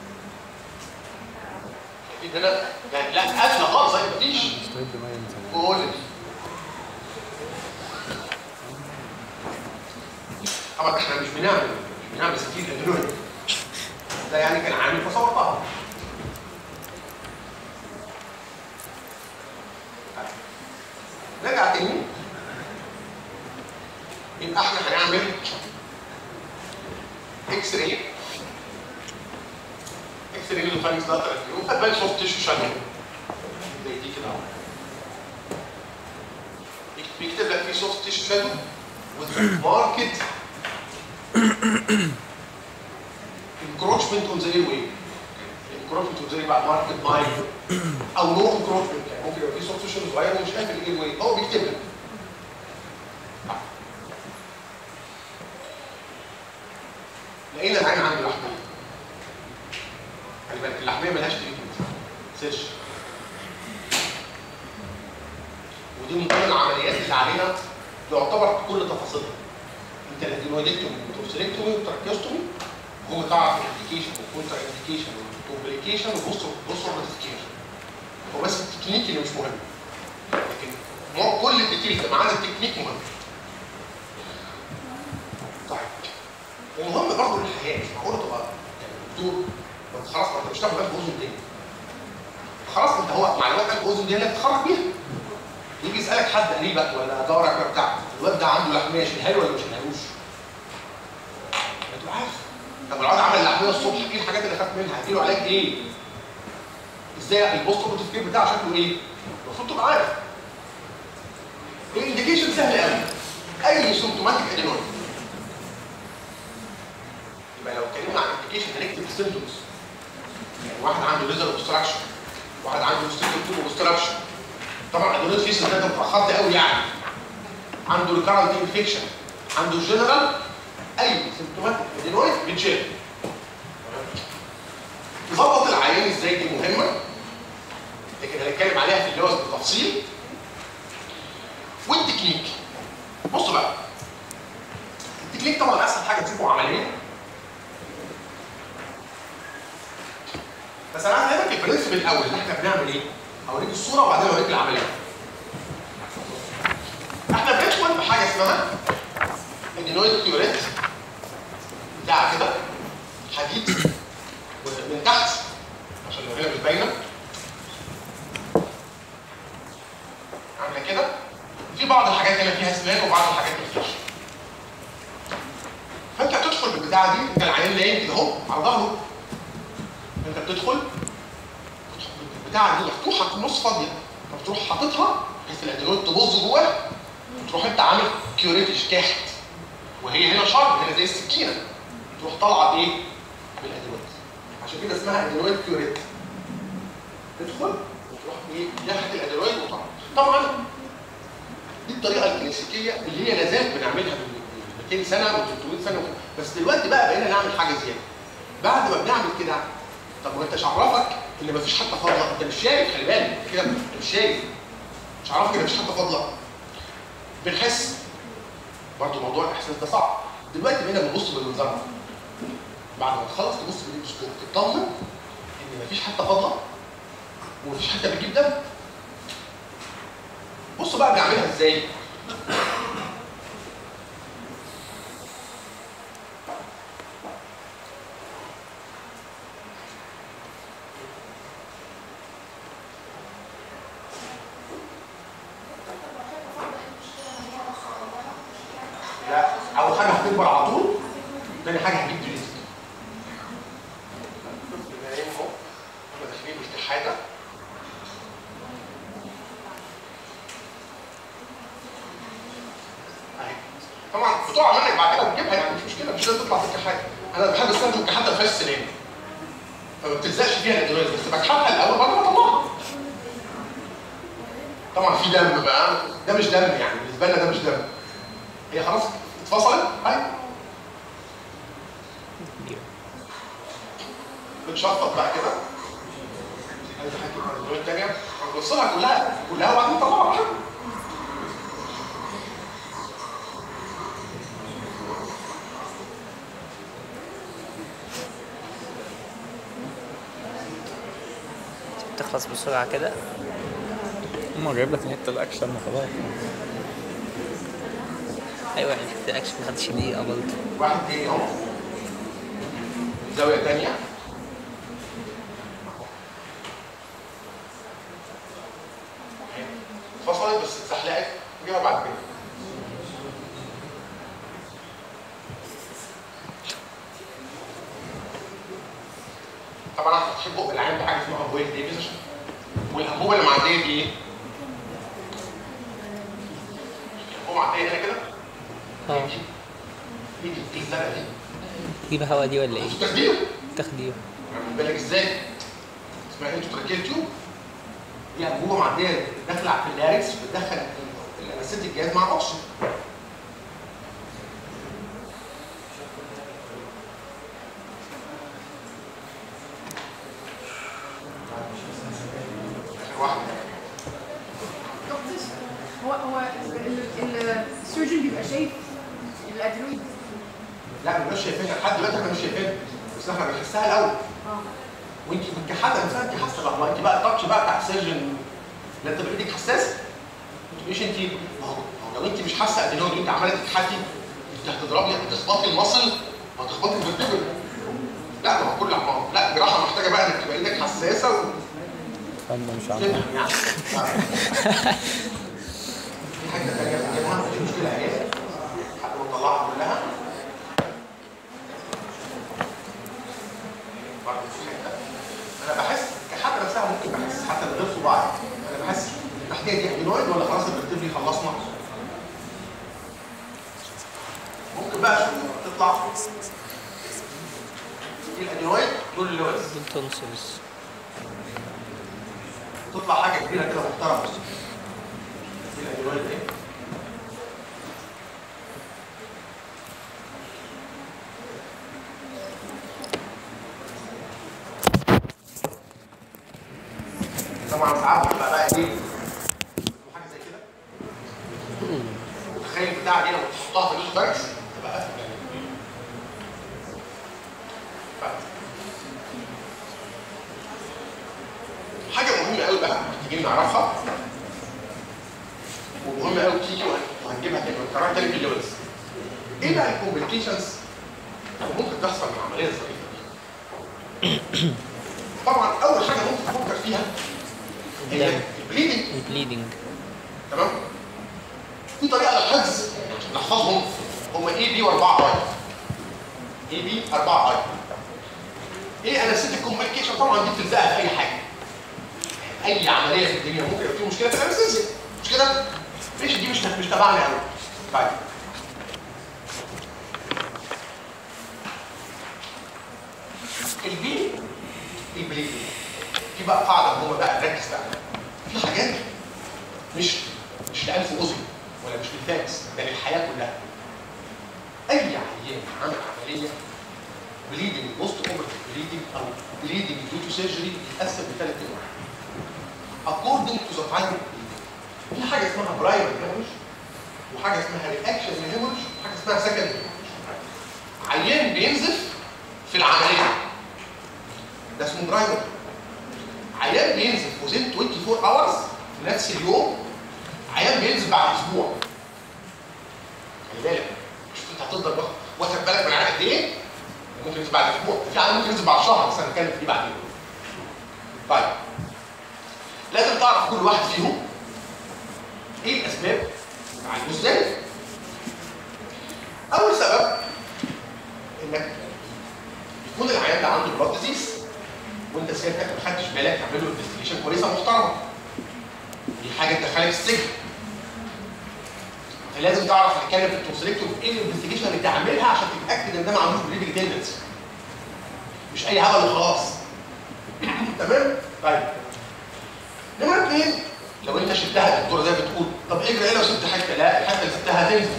شايفين هنا يعني لا قافله خالص اهي مفيش كل دي. طبعا احنا مش بنعمل مش بنعمل سكين ادينويد، ده يعني كان عامل فصورتها. نرجع تاني يبقى احنا هنعمل اكس راي اكس راي للفاينس داتا ريفيو، هتبان سوفت تيشو شادو زي دي كده اهو. بيكتب لك فيه سوفت تيشو شادو with marked encroachment on the airway. encroachment on the airway بقى marked by او no encroachment، يعني ممكن يبقى فيه سوفت تيشو صغير ومش قافل الايرواي، هو بيكتب لك. لقينا العين عنده لحميه. خلي بالك اللحميه مالهاش تريتمنت سيرش، ودي من ضمن العمليات اللي علينا يعتبر كل تفاصيلها. انت الادينويدكتومي والتورسيلكتومي والتراكيوستومي هم تعرف الانديكيشن والكونترا انديكيشن والكومبليكيشن والبوستروبليفيكيشن. هو بس التكنيك اللي مش مهم، لكن كل الديتيلز ما عدا التكنيك مهم. طيب المهم برضه الحياه مش معقوله تبقى يعني دكتور وانت خلاص ما انت مش هتاخد بالك باذن دين. خلاص انت هو معلومات قلب باذن دين اللي بتتخرج بيها. يجي يسالك حد قريبك ولا جارك ولا بتاع الواد ده عنده لحميه شيلها له ولا ما شيلهالوش؟ انت عارف. طب الواد عمل لحميه الصبح، ايه الحاجات اللي خاف منها؟ هديله علاج ايه؟ ازاي البوست اوبرتيف بتاعه شكله ايه؟ المفروض تبقى عارف. الانديكيشن سهل قوي. اي سيمتوماتيك ادينويد. يبقى لو اتكلمنا عن الانديكيشن هنكتب السيمتومز. يعني واحد عنده ليزر اوبستراكشن، واحد عنده ستيكل اوبستراكشن. طبعا الادينويد فيه سنتات متاخرة قوي يعني. عنده ريكارنت انفكشن، عنده جنرال، اي سيمتوماتيك ادينويد بيتشال. تظبط العيان ازاي دي مهمه، لكن هنتكلم عليها في اللوز بالتفصيل. والتكنيك بصوا بقى، التكنيك طبعا اسهل حاجه تشوفه عمليه، بس انا عايز اقول لك البرنسبل الاول ان احنا بنعمل ايه؟ اوريك الصوره وبعدين اوريك العمليه. احنا بندخل بحاجه اسمها ادينويد كيوريت بتاع كده حديد من تحت عشان لو هنا مش باينه عامله كده. في بعض الحاجات هنا فيها اسنان وبعض الحاجات ما فيهاش. فانت هتدخل بالبتاعه دي، انت العيان نايم كده اهو على ظهره، انت بتدخل البتاعه دي مفتوحه في النص فاضيه، فبتروح حاططها بحيث الادينويد تبظ جواه، وتروح انت عامل كيوريت اشكاحت، وهي هنا شرب هنا زي السكينه، تروح طالعه بايه؟ بالادينويد. عشان كده اسمها ادينويد كيوريت. تدخل وتروح ايه؟ ياخد الادينويد وطبعا طبعا دي الطريقه الكلاسيكيه اللي هي لا زالت بنعملها مئتين سنه و300 سنه وكده. بس دلوقتي بقى بقينا نعمل حاجه زياده. بعد ما بنعمل كده، طب ما انتش عرفك ان مفيش حته فاضله، انت مش شايف، خلي بالك كده انت مش شايف، مش عارفك ان مفيش حته فاضله. بنحس برضه موضوع الاحساس ده صعب. دلوقتي بقينا بنبص بالمنظار، بعد ما تخلص تبص بالميكروسكوب تطمن ان مفيش حته فاضله ومفيش حته بتجيب دم. بصوا بقى بنعملها ازاي؟ لا، اول حاجه هتكبر على طول، تاني حاجه هتجيب دريسك. نايم اهو، احنا داخلين بالكحاته. اهي طبعا بتقع منك بعد كده بتجيبها، يعني مش مشكله، مش لازم تطلع في الكحاته. انا بحب استخدم الكحاته ما فيهاش سنان، فما بتلزقش فيها الادويه، بس بكحتها الاول بعد ما اطلعها. طبعا في دم بقى، ده مش دم يعني بالنسبه لنا، ده مش دم. هي خلاص اتفصلت. اهي بنشفط بقى كده. عايز احكي عن الادويه الثانيه، هنبصلها كلها كلها وبعدين نطلعها كده. تخلص بسرعة كده. هما جايب لك حته الاكشن وخلاص. ايوه يعني حتة الاكشن ما خدتش دقيقة برضه. واحد تاني اهو، زاويه ثانيه. اتفصلت بس اتزحلقت، نجيبها بعد كده. طبعا احنا بنحب بق العين بحاجه اسمها انبوبه ديفيز، والانبوبه اللي معديه دي ايه؟ الانبوبه معديه هنا كده. اه دي دي الزرقاء دي تجيب هوا دي ولا ايه؟ تخدير. تخدير. واخد بالك ازاي؟ اسمها انتوتراكيال تيوب. دي انبوبه معديه داخله في اللاركس، بتدخل الانستيك الجهاز مع الاكسجين. واحده هو هو السيرجن بيبقى شايف الادينويد؟ لا مش شايفينها لحد دلوقتي، احنا مش شايفينها، بس احنا بنحسها الاول. اه وانت بالكحاته نفسها انت حاسه بقى، ما انت بقى التاتش بقى بتاع السيرجن، لا انت بايدك حساس، ما تبقيش انت ما هو لو انت مش حاسه ادينويد وانت عماله تتحكي، انت هتضربي هتخبطي المصل وهتخبطي الفرتبل. لا ما هو كل ما لا الجراحه محتاجه بقى انك تبقى ايدك حساسه و انا مش عارف يعني في حاجه ثانيه بنجيبها مش مشكله اهي لحد ما نطلعها كلها. برضه في حته انا بحس كحاجه نفسها، ممكن بحس حتى من غير صباعي، انا بحس التحتيه دي ادينويد ولا خلاص الفرتبري خلصنا. ممكن بقى شوف تطلع دي الادينويد دول اللوز، دول تونسلز. تطلع حاجه كبيره كده محترمه. دي الادينويد ايه؟ طبعا ساعات بتبقى بقى ايه؟ حاجه زي كده. تخيل البتاعه دي لما تحطها في اللوز باكس تبقى اسهل يعني. حاجه مهمه قوي بقى محتاجين نعرفها، ومهمه قوي تيجي وهنجيبها تاني ونكررها تاني في اللوز. ايه بقى الكومبليكيشنز اللي ممكن تحصل من العمليه الظريفه دي؟ طبعا اول حاجه ممكن تفكر فيها هي البليدنج. البليدنج تمام؟ في طريقه للحفظ عشان نحفظهم، هم اي بي واربعه اي. اي بي اربعه اي. ايه انستيك كومبليكيشن؟ طبعا دي بتلزقها في اي حاجه. اي عمليه في الدنيا ممكن يبقى فيه مشكله في الانستيزيا، مش كده؟ ماشي، دي مش مش تبعنا قوي. طيب البي البليدنج في بقى قاعده مهمه بقى، ركز بقى. في حاجات مش مش لألف اذن ولا مش للفاكس، ده للحياه كلها. اي عيان عمل عمليه بليدنج بوست اوبرتيف بليدنج او بليدنج ديو تو سيرجري بيتقسم لثلاث انواع. according to the time في حاجه اسمها برايمري هيموريج وحاجه اسمها رياكشن هيموريج وحاجه اسمها سكندري هيموريج. عيان بينزف في العمليه ده اسمه برايمري. عيان بينزف within twenty-four hours في نفس اليوم. عيان بينزف بعد اسبوع. خلي بالك شوف انت هتفضل واخد بالك من العيان قد ايه؟ ممكن ينزل بعد اسبوع، في عيان ممكن ينزل بعد شهر، بس هنتكلم فيه بعدين. طيب لازم تعرف كل واحد فيهم ايه الاسباب عنده ازاي. اول سبب انك يكون العيان ده عنده بلاد ديزيز وانت سيادتك ما خدتش بالك تعمل له انفستيجيشن كويسه محترمه. دي حاجه تدخلك السجن. فلازم تعرف تتكلم في التوصيلكتور ايه الانفستيجيشن اللي تعملها عشان تتاكد ان ده ما عندوش بليدنج تندنسي. مش اي هبل وخلاص. تمام؟ طيب. نمرة اثنين لو انت شلتها الدكتوره زي ما بتقول، طب اجري ايه لو سبت حته؟ لا الحته اللي سبتها هتنزل.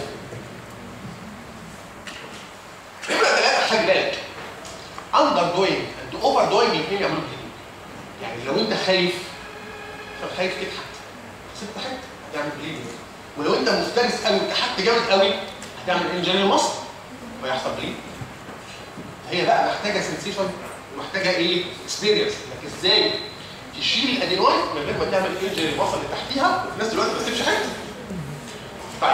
نمرة ثلاثه خلي بالك اندر دوينج اند اوفر دوينج الاثنين يعملوا بليدنج. يعني لو انت خايف خايف تكحت سبت حته هتعمل بليدنج. ولو انت مفترس قوي وكحت جامد قوي هتعمل انجري للمصل ويحصل بليد. هي بقى محتاجه سنسيشن ومحتاجه ايه؟ اكسبيرينس انك ازاي تشيل الادينويد من غير ما تعمل انجري للمصل اللي تحتيها وفي نفس الوقت ما تسيبش حته. طيب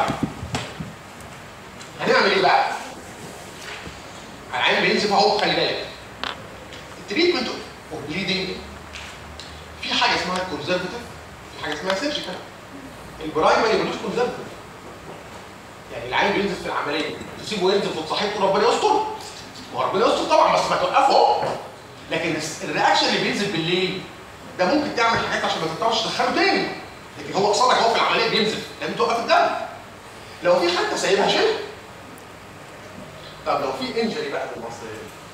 هنعمل ايه بقى؟ العيان بينزف اهو خلي بالك. التريتمنت اوف بليدنج في حاجه اسمها كونزرفتيف في حاجه اسمها سيرجيكال. البرايمري ملوش كونزرفتيف. يعني العيان بينزف في العمليه تسيبه ينزف وتصحيه تقول ربنا يستر. وربنا يستر طبعا بس ما توقفه. لكن الرياكشن اللي بينزل بالليل ده ممكن تعمل حاجات عشان ما تضطرش تدخله تاني. لكن هو قصادك اهو في العمليه بينزف لازم توقف الدم. لو في حته سايبها شيلها. طب لو في انجري بقى في المصل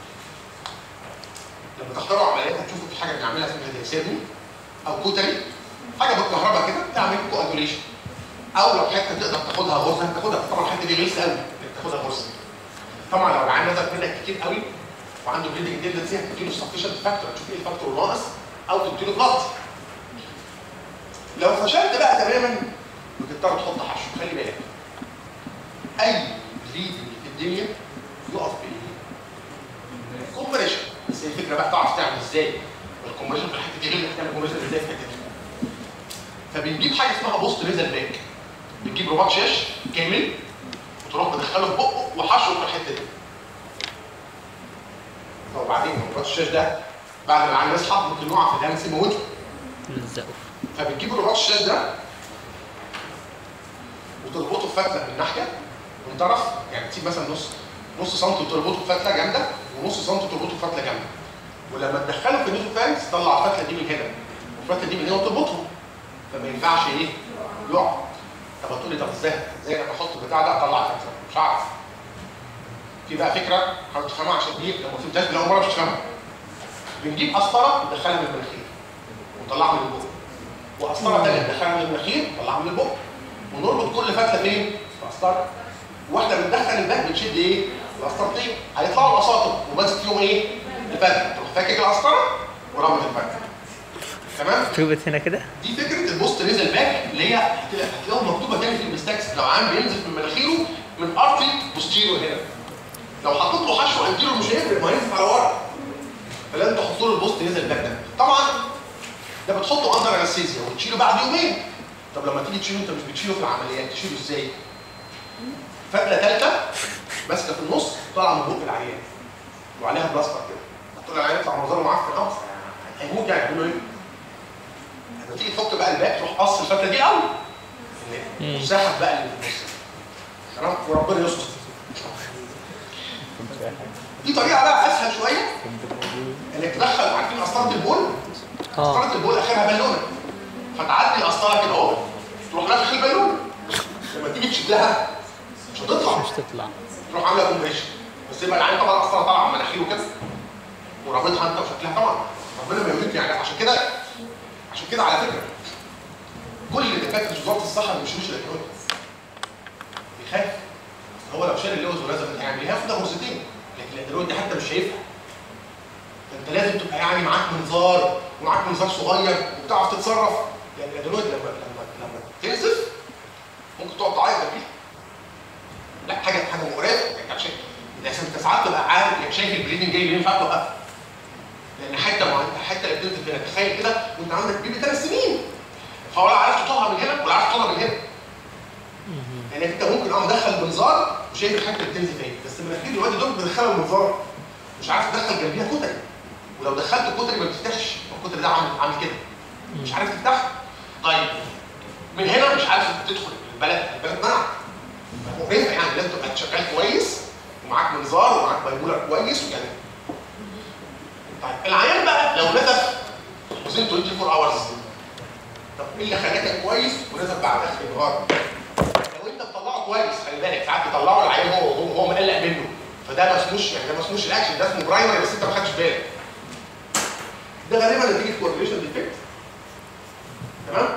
لما تختاروا عمليات هتشوفوا في حاجه بنعملها اسمها ديسيرني او كوتري، حاجه بالكهرباء كده تعمل كواجوليشن. او لو حته تقدر تاخدها غرزه تاخدها، طبعا الحته دي غلسه قوي انك تاخدها غرزه. طبعا لو العيان نزل منك كتير قوي وعنده بليدنج تندنسي هتديله سفشنت فاكتور، هتشوف ايه الفاكتور الناقص او تديله بلاد. لو فشلت بقى تماما بتضطر تحط حشو. خلي بالك اي بليدنج في الدنيا يقف بايه؟ كومبريشن. بس هي الفكره بقى تعرف تعمل ازاي الكومبريشن في الحته دي غير انك تعمل كومبريشن ازاي في الحته دي. فبنجيب حاجه اسمها بوست نيزل باك. بتجيب رباط شاش كامل وتروح مدخله في بقه وحشره في الحته دي. وبعدين رباط الشاش ده بعد ما العيان يصحى ممكن يقع في الهامس يموته. نلزقه. فبتجيب رباط الشاش ده وتربطه في فتله من ناحيه من طرف، يعني تسيب مثلا نص نص سم وتربطه في فتله جامده ونص سم تربطه في فتله جامده. ولما تدخله في النيزوفارنكس تطلع الفتله دي من هنا والفتله دي من هنا وتربطهم. فما ينفعش ايه؟ يقع. طب هتقول لي طب ازاي؟ ازاي لما احط البتاع ده اطلع الفتله؟ مش هعرف. في بقى فكره حاول تفهمها عشان دي لو ما فهمتهاش من اول مره مش هتفهمها. بنجيب قسطره ندخلها من المناخير ونطلعها من البق. وقسطره ثانيه ندخلها من المناخير ونطلعها من البق. ونربط كل فتله فين؟ في قسطره. واحنا بندخل الباك بنشد ايه؟ القسطرتين هيطلعوا الاساطر وماسك فيهم ايه؟ الفتله. تروح فاكك القسطره وربط الفتله. تمام؟ تربط هنا كده؟ دي فكره البوست نيزل باك اللي هي هتلاقوها مكتوبه تاني في المستكس. لو عام بينزل من مناخيره من ارتي بوستيرو هنا. لو حطيت له حشو انتيرو مش هيفرق، ما هينزل على ورا. فلازم تحط له البوست نيزل باك ده. طبعا ده بتحطه اندر انستيزيا وتشيله بعد يومين. طب لما تيجي تشيله انت مش بتشيله في العمليات، تشيله ازاي؟ فتله ثالثه ماسكه في النص طالعه من بق العيان وعليها بلاستر كده. هتقول العيان يطلع منظره معفن اه هيموت يعني. هتقول له ايه؟ لما تيجي تفك بقى الباك تروح قص الفتله دي قوي وسحب بقى اللي في النص. تمام؟ وربنا يستر. دي طريقه بقى اسهل شويه انك تدخل. عارفين قسطره البول؟ قسطره البول اخرها بالونه. فتعدي القسطره كده اهو تروح نافخ البالونه. لما تيجي تشدها مش هتطلع. مش تطلع. تروح عامله كومبريشن. بس يبقى العين طبعا القسطره طالعه من مناخيره كده ورابطها انت وشكلها طبعا ربنا ما يموت يعني. عشان كده عشان كده على فكره كل دكاتره وزاره الصحه ما بيشيلوش الادويه. بيخاف. هو لو شال اللوز ونزل هيعمل ايه؟ هياخد غرزتين، لكن الادرينال دي حتى مش شايفها. فانت لازم تبقى يعني معاك منظار ومعاك منظار صغير وبتعرف تتصرف، لان الادرينال لما لما لما تنزف ممكن تقعد تعيط جنبيها. لا حاجه حاجه مقرفه يعني، عشان لازم انت ساعات تبقى عارف يعني شايف البليدنج جاي منين فهتوقفها. لان حته معينه حته اللي بتنزف هنا، تخيل كده وانت عندك بيبي ثلاث سنين فولا عرفت تطلع من هنا ولا عرفت تطلع من هنا. يعني انت ممكن اه مدخل منظار وشايف الحته اللي بتنزف ايه، بس مناخير الواد دول بتدخلها المنظار مش عارف تدخل جنبيها كتري، ولو دخلت الكتري ما بتفتحش، الكتري ده عامل عامل كده مش عارف تفتحها. طيب من هنا مش عارف تدخل البلد، البلد منع مقرفه يعني، لازم تبقى شغال كويس ومعاك منظار ومعاك بايبولر كويس يعني. طيب العيان بقى لو نزف وزين أربعة وعشرين اورز، طب ايه اللي خلاك كويس ونزف بعد اخر النهار؟ لو انت بتطلعه كويس خلي بالك ساعات بيطلعوا العيان هو هو هو مقلق منه، فده ما اسموش يعني ده ما اسموش الاكشن، ده اسمه برايمري بس انت ما خدتش بالك. ده غالبا نتيجه كوردينيشن ديفكت. تمام؟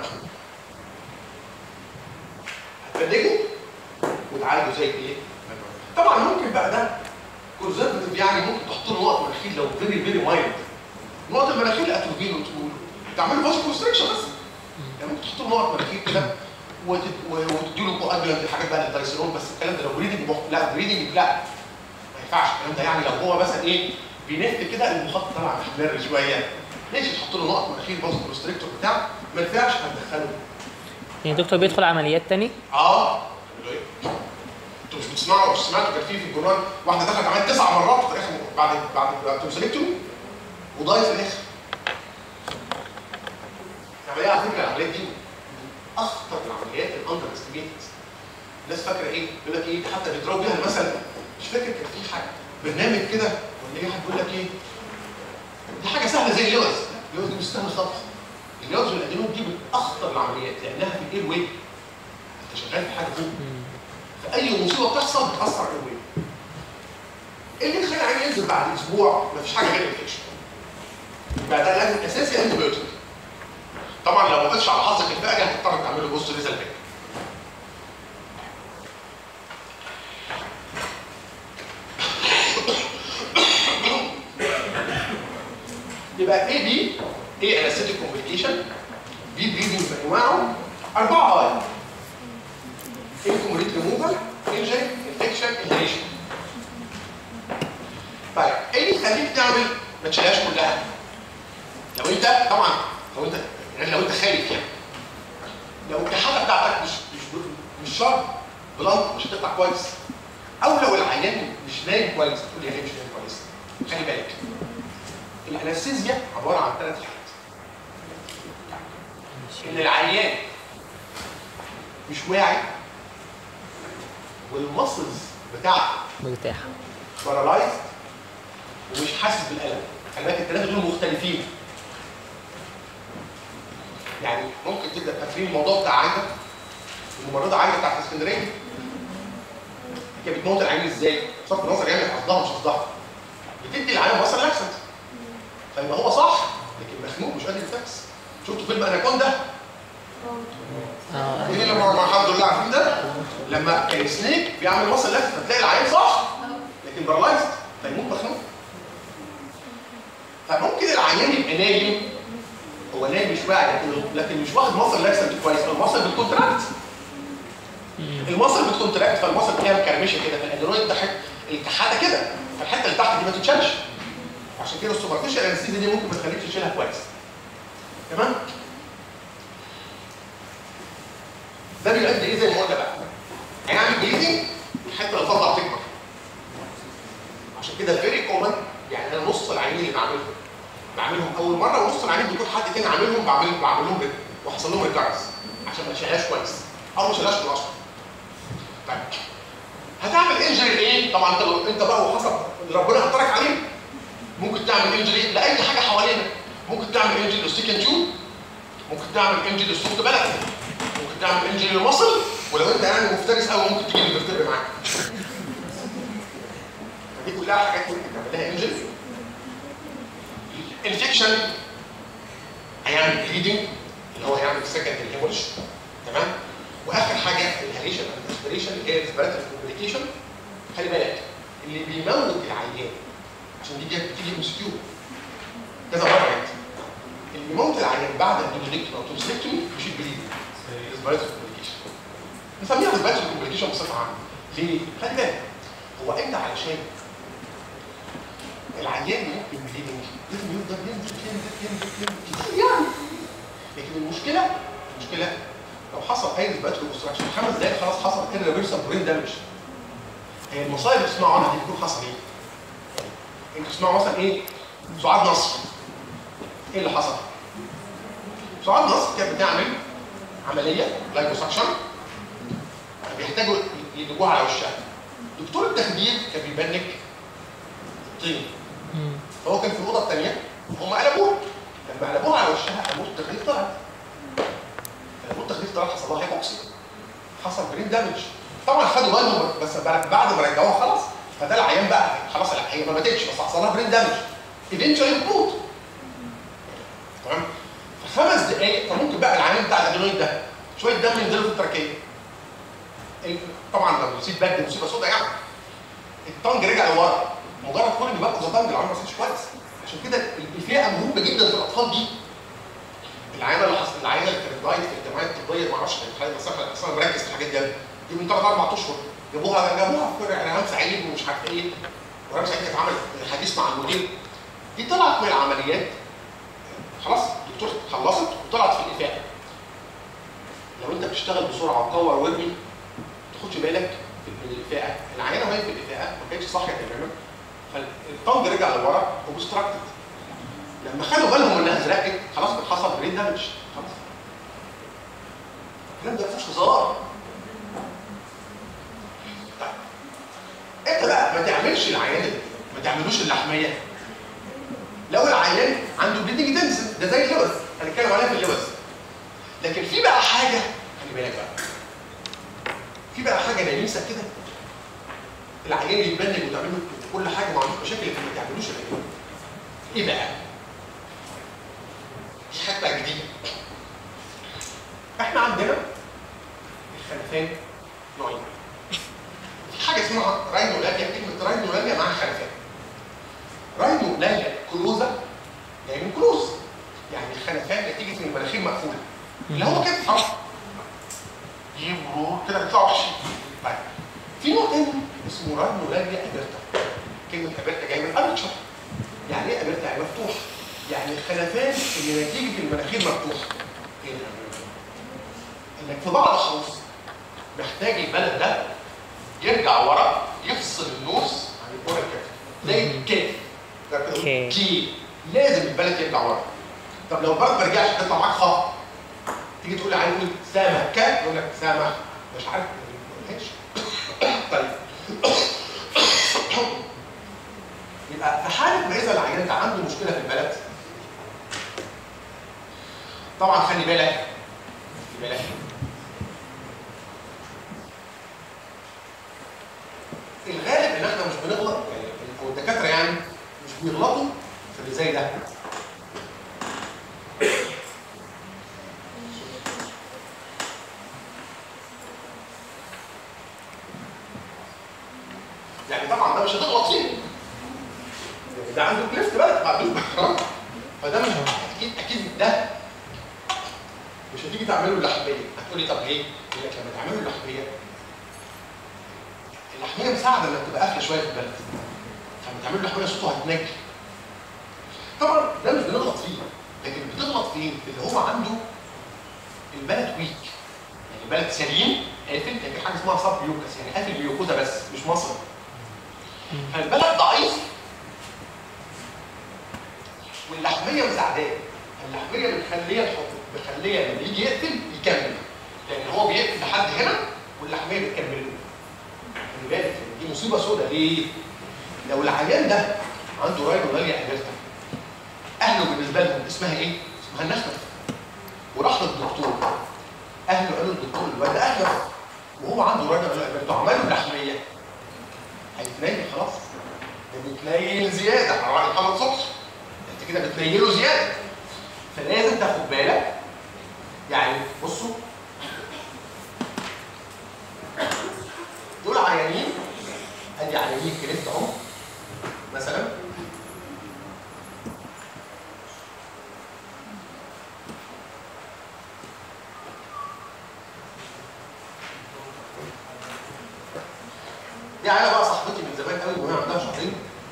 هتبدجه وتعالجه زي ايه؟ طبعا ممكن بقى ده كونزرفتيف يعني ممكن تحط له نقط مناخير لو فيري فيري مايلد. نقط المناخير اتروجين وتقول تعمل له فاسكو كونستريكشن بس. يعني ممكن تحط له نقط مناخير كده وتدي له كواجولانت الحاجات بقى الدايسيرون، بس الكلام ده لو بريدنج لا بريدنج لا ما ينفعش الكلام ده. يعني لو هو مثلا ايه بينف كده المخاط طالع محمر شويه ليش تحط له نقط مناخير فاسكو كونستريكتور بتاع ما ينفعش هتدخله. يعني الدكتور بيدخل عمليات تاني؟ اه انتوا مش بتسمعوا مش سمعتوا كان في في الجورنال واحده دخلت عملت تسع مرات في الاخر بعد بعد بعد توصلتوا وضايف في الاخر. العمليه على فكره العمليات دي اخطر العمليات الاندر استيميتد. الناس فاكره ايه؟ يقول لك ايه حتى بيضربوا بيها المثل، مش فاكر كان في حاجه برنامج كده ولا ايه حد بيقول لك ايه؟ دي حاجه سهله زي اللوز، اللوز دي مش سهله خالص. اللوز والادينوم دي من اخطر العمليات لانها في الاير واي. انت شغال في حاجه فوق. فاي مصيبه بتحصل بتاثر على الاير واي. ايه اللي يخلي العيان ينزل بعد اسبوع؟ مفيش حاجه غير انفكشن. يبقى ده العلاج الاساسي انتيبيوتيك. طبعا لو ما فاتش على حظك الباقي هتضطر تعمل له بوست ريزل باك. يبقى ايه بي ايه انستيك كومبليكيشن بي بريدنج بانواعه اربعه هاي انكمبليت ريموفال انجري انفكشن انهيشن. طيب ايه اللي يخليك تعمل ما تشيلهاش كلها؟ لو انت طبعا لو انت يعني لو انت خايف يعني لو الكحاله بتاعتك مش مش مش شرط بلانت مش هتطلع كويس، او لو العيان مش نايم كويس تقول لي ليه مش نايم كويس؟ خلي بالك الانستيزيا عباره عن ثلاث حاجات. ان العيان مش واعي والمسلز بتاعته مرتاحه بارالايز ومش حاسس بالالم. خلي بالك الثلاثه دول مختلفين. يعني ممكن تبدا فاكرين الموضوع بتاع عايده الممرضه عايده بتاعت اسكندريه كانت بتموت العيان ازاي؟ بصرف النظر يعني قصدها مش قصدها. بتدي العيان مصل لاكسنت فيبقى هو صح لكن مخنوق مش قادر يتنفس. شفتوا فيلم اناكوندا؟ اه ايه لما الحمد لله عارفين ده؟ لما كان سنيك بيعمل مصل لاكسنت فتلاقي العيان صح لكن بارالايزد فيموت مخنوق. فممكن العيان يبقى نايم هو نايم مش واعي لكن لكن مش واخد مصل لاكسنت كويس. المصل بتكونتراكت المصل بتكونتراكت فالمصل فيها مكرمشه كده فالادينويد تحت الكحاته كده فالحته اللي تحت دي ما تتشالش. عشان كده السوبرفيشال انستيزيا دي ممكن ما تخليكش تشيلها كويس. تمام؟ ده بيؤدي ايه زي ما قلنا بقى؟ هيعمل بليدنج الحته اللي طالعه تكبر. عشان كده فيري كومن يعني انا نص العيانين اللي بعملهم بعملهم اول مره ونص العيانين بيكون حد تاني عاملهم بعمل بعمل لهم واحصل لهم ريكارنس عشان ما اشيلهاش كويس او ما اشيلهاش في الاصل. طيب هتعمل انجري ايه؟ طبعا انت انت بقى وحسب اللي ربنا قدرك عليه. ممكن تعمل انجري لاي حاجه حوالينا. ممكن تعمل انجري للستيكن تيوب، ممكن تعمل انجري للسوفت بلد، ممكن تعمل انجري للمصل، ولو انت يعني مفترس قوي ممكن تجيب الفرتبر معاك. دي كلها حاجات ممكن تعملها انجري. انفكشن هيعمل بليدنج اللي هو هيعمل سكندري هيموريج. تمام؟ واخر حاجه الهاليشن اند اسبريشن اللي هي ريسبيراتوري كومبليكيشن خلي بالك اللي بيموت العيان عشان دي بتيجي ام اس كيو كذا مره يعني اللي بيموت العيان بعد الدودونكتومي او تونسيلكتومي مش البليد ريسبيراتوري كومبليكيشن نسميها ريسبيراتوري كومبليكيشن بصفه عامه ليه؟ خلي بالك هو انت علشان العيان ممكن بليدنج لازم يفضل ينزل ينزل ينزل ينزل كتير يعني لكن المشكله المشكله لو حصل اي ريسبيراتوري اوبستراكشن خمس دقائق خلاص حصل كده ريفرسال برين دامج هي المصايب اللي بتسمعوا عنها دي بتكون حصل ايه؟ انتوا بتسمعوا مثلا ايه؟ سعاد نصر ايه اللي حصل؟ سعاد نصر كانت بتعمل عمليه لايبوسكشن بيحتاجوا يدوبوها على وشها دكتور التخدير كان بيبنك الطين فهو كان في الاوضه الثانيه هم قلبوها لما قلبوها على وشها اموت التخدير طلعت اموت التخدير طلعت حصل لها هيبوكسي حصل برين دامج طبعا خدوا بالهم بس بعد ما رجعوها خلاص فده العيان بقى خلاص هي ما ماتتش بس حصل لها برين دامج ايفينشولي بتموت تمام فخمس دقائق فممكن بقى العيان بتاع الادينويد ده شويه دم ينزلوا في التراكيه طبعا لو نسيت بجد مصيبه سوداء يعني الطنج رجع لورا مجرد كون ان باخد الطنج العيان ما صحيش كويس عشان كده الفئه مهمه جدا في الاطفال دي العيانه اللي حصل العيانه اللي كانت دايت في الجامعات الطبيه ما اعرفش كانت حاجه بس انا مركز في الحاجات دي دي من ثلاث اربع اشهر جابوها جابوها في ريهام سعيد ومش عارف ايه وريهام سعيد كانت عملت حديث مع المدير دي طلعت من العمليات خلاص الدكتور خلصت وطلعت في الافاقه لو انت بتشتغل بسرعه وتكور وارمي ما تاخدش بالك من الافاقه العينه وهي في الافاقه ما كانتش صاحيه تماما فالطنج رجع لورا وبستراكتد لما خدوا بالهم انها ازرقت خلاص حصل برين دامج خلاص الكلام ده ما فيهوش هزار انت بقى ما تعملش العيان ما تعملوش اللحميه لو العيان عنده بليدنج تنزل ده زي اللوز هنتكلم عليها في اللوز لكن في بقى حاجه خلي بالك بقى في بقى حاجه نميسه كده العيان يتبنج وتعمل له كل حاجه ما عندوش مشاكل لكن ما تعملوش العيان ايه بقى؟ دي حته جديده احنا عندنا الخلفان نوعين في حاجه اسمها راينولاليا كلمه راينولاليا مع خلفان راينولاليا كلوزا يعني من كلوز يعني الخلفان نتيجه ان المناخير مقفوله اللي هو كده اهو يبقوا كده بيطلعوا وحشين طيب في نوع تاني اسمه راينولاليا ابيرتا كلمه ابيرتا جايه من ابيتشر يعني ايه ابيرتا؟ يعني مفتوح يعني الخلفان اللي نتيجه المناخير مفتوحه ايه ده؟ انك في بعض الاشخاص محتاج البلد ده يرجع ورا يفصل النوز عن الكوره الكتف زي الكتف كي لازم البلد يرجع ورا طب لو البلد ما رجعش تطلع معاك خط تيجي تقول لي عايز تقول سامح كات يقول لك سامح مش عارف ما قلتش طيب يبقى في حاله ما اذا العيان ده عنده مشكله في البلد طبعا خلي بالك خلي بالك الغالب ان احنا مش بنغلط يعني او الدكاتره يعني مش بيغلطوا في اللي زي ده يعني طبعا ده مش هتغلط فيه ده عنده كليفت بقى ما عندوش بحرام فده مش اكيد اكيد ده مش هتيجي تعمله اللحميه هتقولي طب ليه؟ يقول لك لما تعمله اللحميه اللحميه مساعده انك تبقى قافله شويه في البلد لما تعمله اللحميه صوته هيتنجي طبعا ده مش بنغلط فيه لكن بتغلط فيه اللي هو عنده البلد ويك يعني البلد سليم قافل لكن حاجه اسمها صب بيوكس يعني قافل بيوكوزا بس مش مصر فالبلد ضعيف واللحميه مساعداه اللحميه بتخليه الحب بتخليه لما يجي يقتل يكمل لان هو بيقتل لحد هنا واللحميه بتكمل له خلي بالك دي مصيبه سوداء ليه؟ لو العيان ده عنده راينولاليا ابيرتا اهله بالنسبه لهم اسمها ايه؟ اسمها النخله وراح للدكتور اهله قالوا للدكتور الواد ده اهله وهو عنده راينولاليا ابيرتا عملوا لحميه هيتنيل خلاص ده بيتنيل زياده على محمد صبحي انت كده بتنيله زياده فلازم تاخد بالك يعني بصوا دول عيانين ادي ادي على يمين كليفت اهو مثلا، دي عيله بقى صاحبتي من زمان قوي وهي عندها شهرين،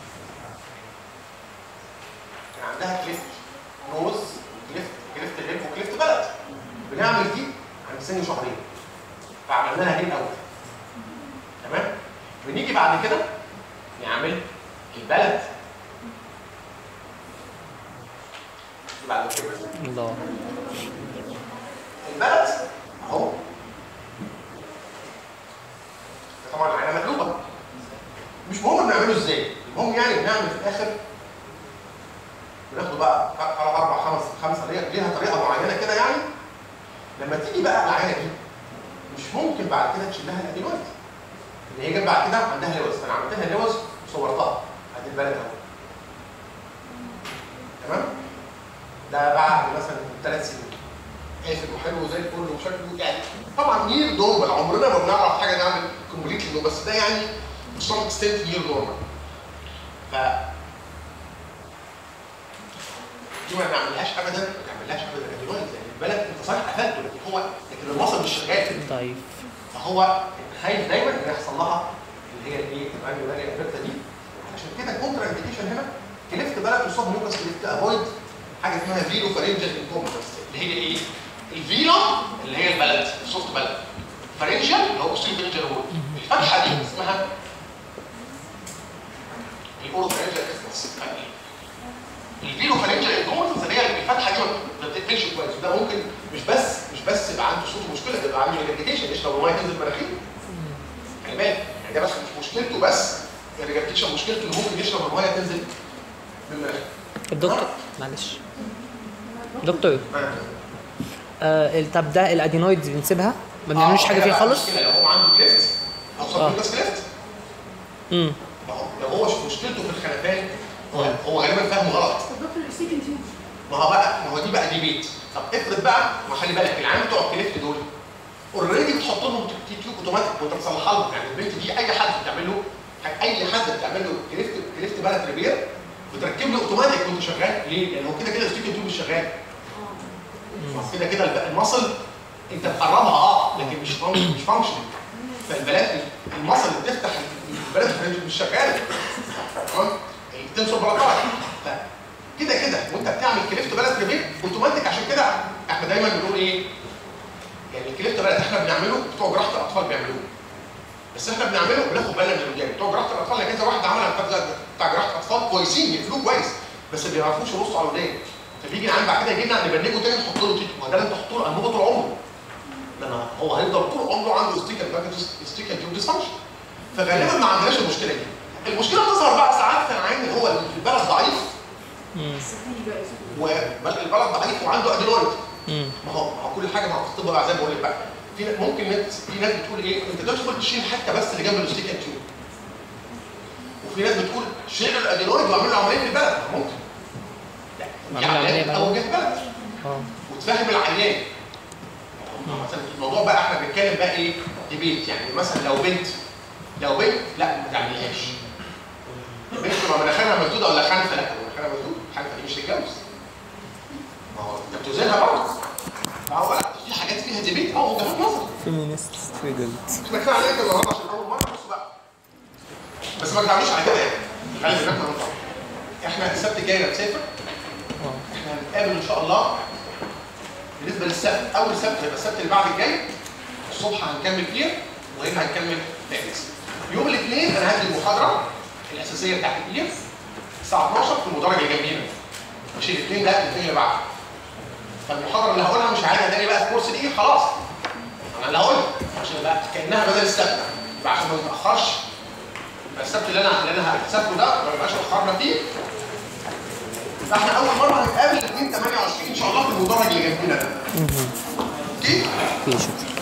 كان عندها كليفت نوز وكليفت كليفت ريب وكليفت بلد. بنعمل دي عند سن شهرين، فعملنا لها دي الاول. تمام؟ بنيجي بعد كده نعمل البلد دي بعد كده. الله. البلد اهو طبعا العينه مقلوبه، مش مهم بنعمله ازاي، المهم يعني بنعمل في الاخر بناخده بقى اربع خمس خمسه ليها ليها طريقه معينه كده يعني. لما تيجي بقى العينه دي مش ممكن بعد كده تشيل لها الادينويد اللي هي جت بعد كده عندها لوز، انا عملت لها لوز وصورتها ادي البلد اهو. تمام؟ ده بعد مثلا ثلاث سنين قافل وحلو زي الفل وشكله يعني طبعا نير نورمال، عمرنا ما بنعرف حاجه نعمل كومبليتلي، بس ده يعني سم اكستنت نير نورمال. ف دي ما نعملهاش ابدا، ما تعملهاش ابدا الادينويد لان البلد انت صحيح قفلته لكن هو لكن المصل مش شغال ضعيف. فهو خايف دايما ان يحصل لها اللي هي الايه؟ الانجولاري افكتا دي. عشان كده كونترا انديكيشن هنا كليفت بلد يصاب ميوكس كليفت افويد حاجه اسمها فيلو فارنجال انكومبتنس اللي هي ايه؟ الفيلوم اللي هي البلد السوفت بلد، فارنجال اللي هو اصول فارنجال وول. الفتحه دي اسمها الاورو فارنجال اسمس. الفيلو فارنجال انكومبتنس اللي هي الفتحه دي ما بتقفلش كويس، وده ممكن مش بس مش بس يبقى عنده صوت مشكله، يبقى عنده ريجرجيتيشن يشرب الميه تنزل مناخيره. خلي بالك يعني ده بس مش مشكلته، بس الريجرجيتيشن مشكلته انه ممكن يشرب الميه تنزل من مناخيره. الدكتور معلش دكتور آه طب ده الادينويدز بنسيبها ما بنعملش حاجه فيها خالص؟ لو هو عنده كليفت او صاب بس كليفت امم لو هو مشكلته في الخلفان هو هو غالبا فاهمه غلط. دكتور السيكن تيوب ما هو بقى ما هو دي بقى دي بيت. طب افرض بقى ما خلي بالك العيال بتوع الكليفت دول اوريدي بتحط لهم تيوب اوتوماتيك وانت تصلحها لهم، يعني البنت دي اي حد بتعمل له اي حد بتعمل له كليفت كليفت بلد ريبير بتركب له اوتوماتيك وانت شغال. ليه؟ لان هو كده كده السيكن تيوب مش شغال. كده كده المصل انت بتقربها اه لكن مش مش فانكشن. فالبلاد المصل اللي بتفتح البلد مش شغاله. تمام؟ اللي بتنصب بلاطات. كده كده وانت بتعمل كليفت بلد ريبير اوتوماتيك. عشان كده احنا دايما بنقول ايه؟ يعني الكليفت بلد احنا بنعمله بتوع جراحه الاطفال بيعملوه. بس احنا بنعمله بناخد بالنا من الرجال بتوع جراحه الاطفال. لكن كذا واحد عمل بتاع جراحه الاطفال كويسين يقفلوه كويس بس ما بيعرفوش يبصوا على الودان. فبيجي العيان بعد كده يجي لنا نبنجه تاني نحط له تيتو. ما ده اللي انت تحط له انبوبه طول عمره. لما هو هيفضل طول عمره عنده استيكال استيكال تيوب ديسفانكشن. فغالبا ما عندناش المشكله دي. المشكله بتظهر بقى ساعات في العيان اللي هو البلد ضعيف والبلد ضعيف وعنده ادينويد. ما هو ما هو كل حاجه ما هو في الطب بقى زي ما بقول لك بقى في ممكن ناس في ناس بتقول ايه انت تدخل تشيل حته بس اللي جنب الاستيكال تيوب. وفي ناس بتقول شيل الادينويد واعمل له عمليه في البلد. ممكن يعني او جه بلد اه وتفهم العيان. مثلا الموضوع بقى احنا بنتكلم بقى ايه ديبيت. يعني مثلا لو بنت لو بنت لا ما تعملهاش. بنت ما مناخيرها مسدوده ولا خانفه؟ لا مناخيرها مسدوده. خانفه دي مش تتجوز. ما هو انت بتوزنها برضه. فهو في حاجات فيها ديبيت اه وجهات نظر. فيمينيست ستريدلت. احنا كده عليك النهارده عشان اول مره بصوا بقى. بس ما تعملوش على كده يعني. خلي بالك من النقطه. احنا السبت الجاي هنسافر. احنا هنتقابل ان شاء الله بالنسبه للسبت اول سبت هيبقى السبت اللي بعد الجاي الصبح هنكمل فيه وهنا هنكمل تاكس. يوم الاثنين انا هدي المحاضره الاساسيه بتاعت الايه الساعه اتناشر في المدرج اللي جنبينا. مش الاثنين ده الاثنين اللي بعده. فالمحاضره اللي هقولها مش عايزها تاني بقى في كورس الايه خلاص. انا اللي هقولها عشان بقى كانها بدل السبت يبقى عشان ما نتاخرش. يبقى السبت اللي انا اللي انا هكسبه ده ما يبقاش اتاخرنا فيه. فاحنا اول مره هنتقابل الاثنين تمانية وعشرين ان شاء الله في المدرج اللي جنبنا ده. اوكي؟ في شكرا.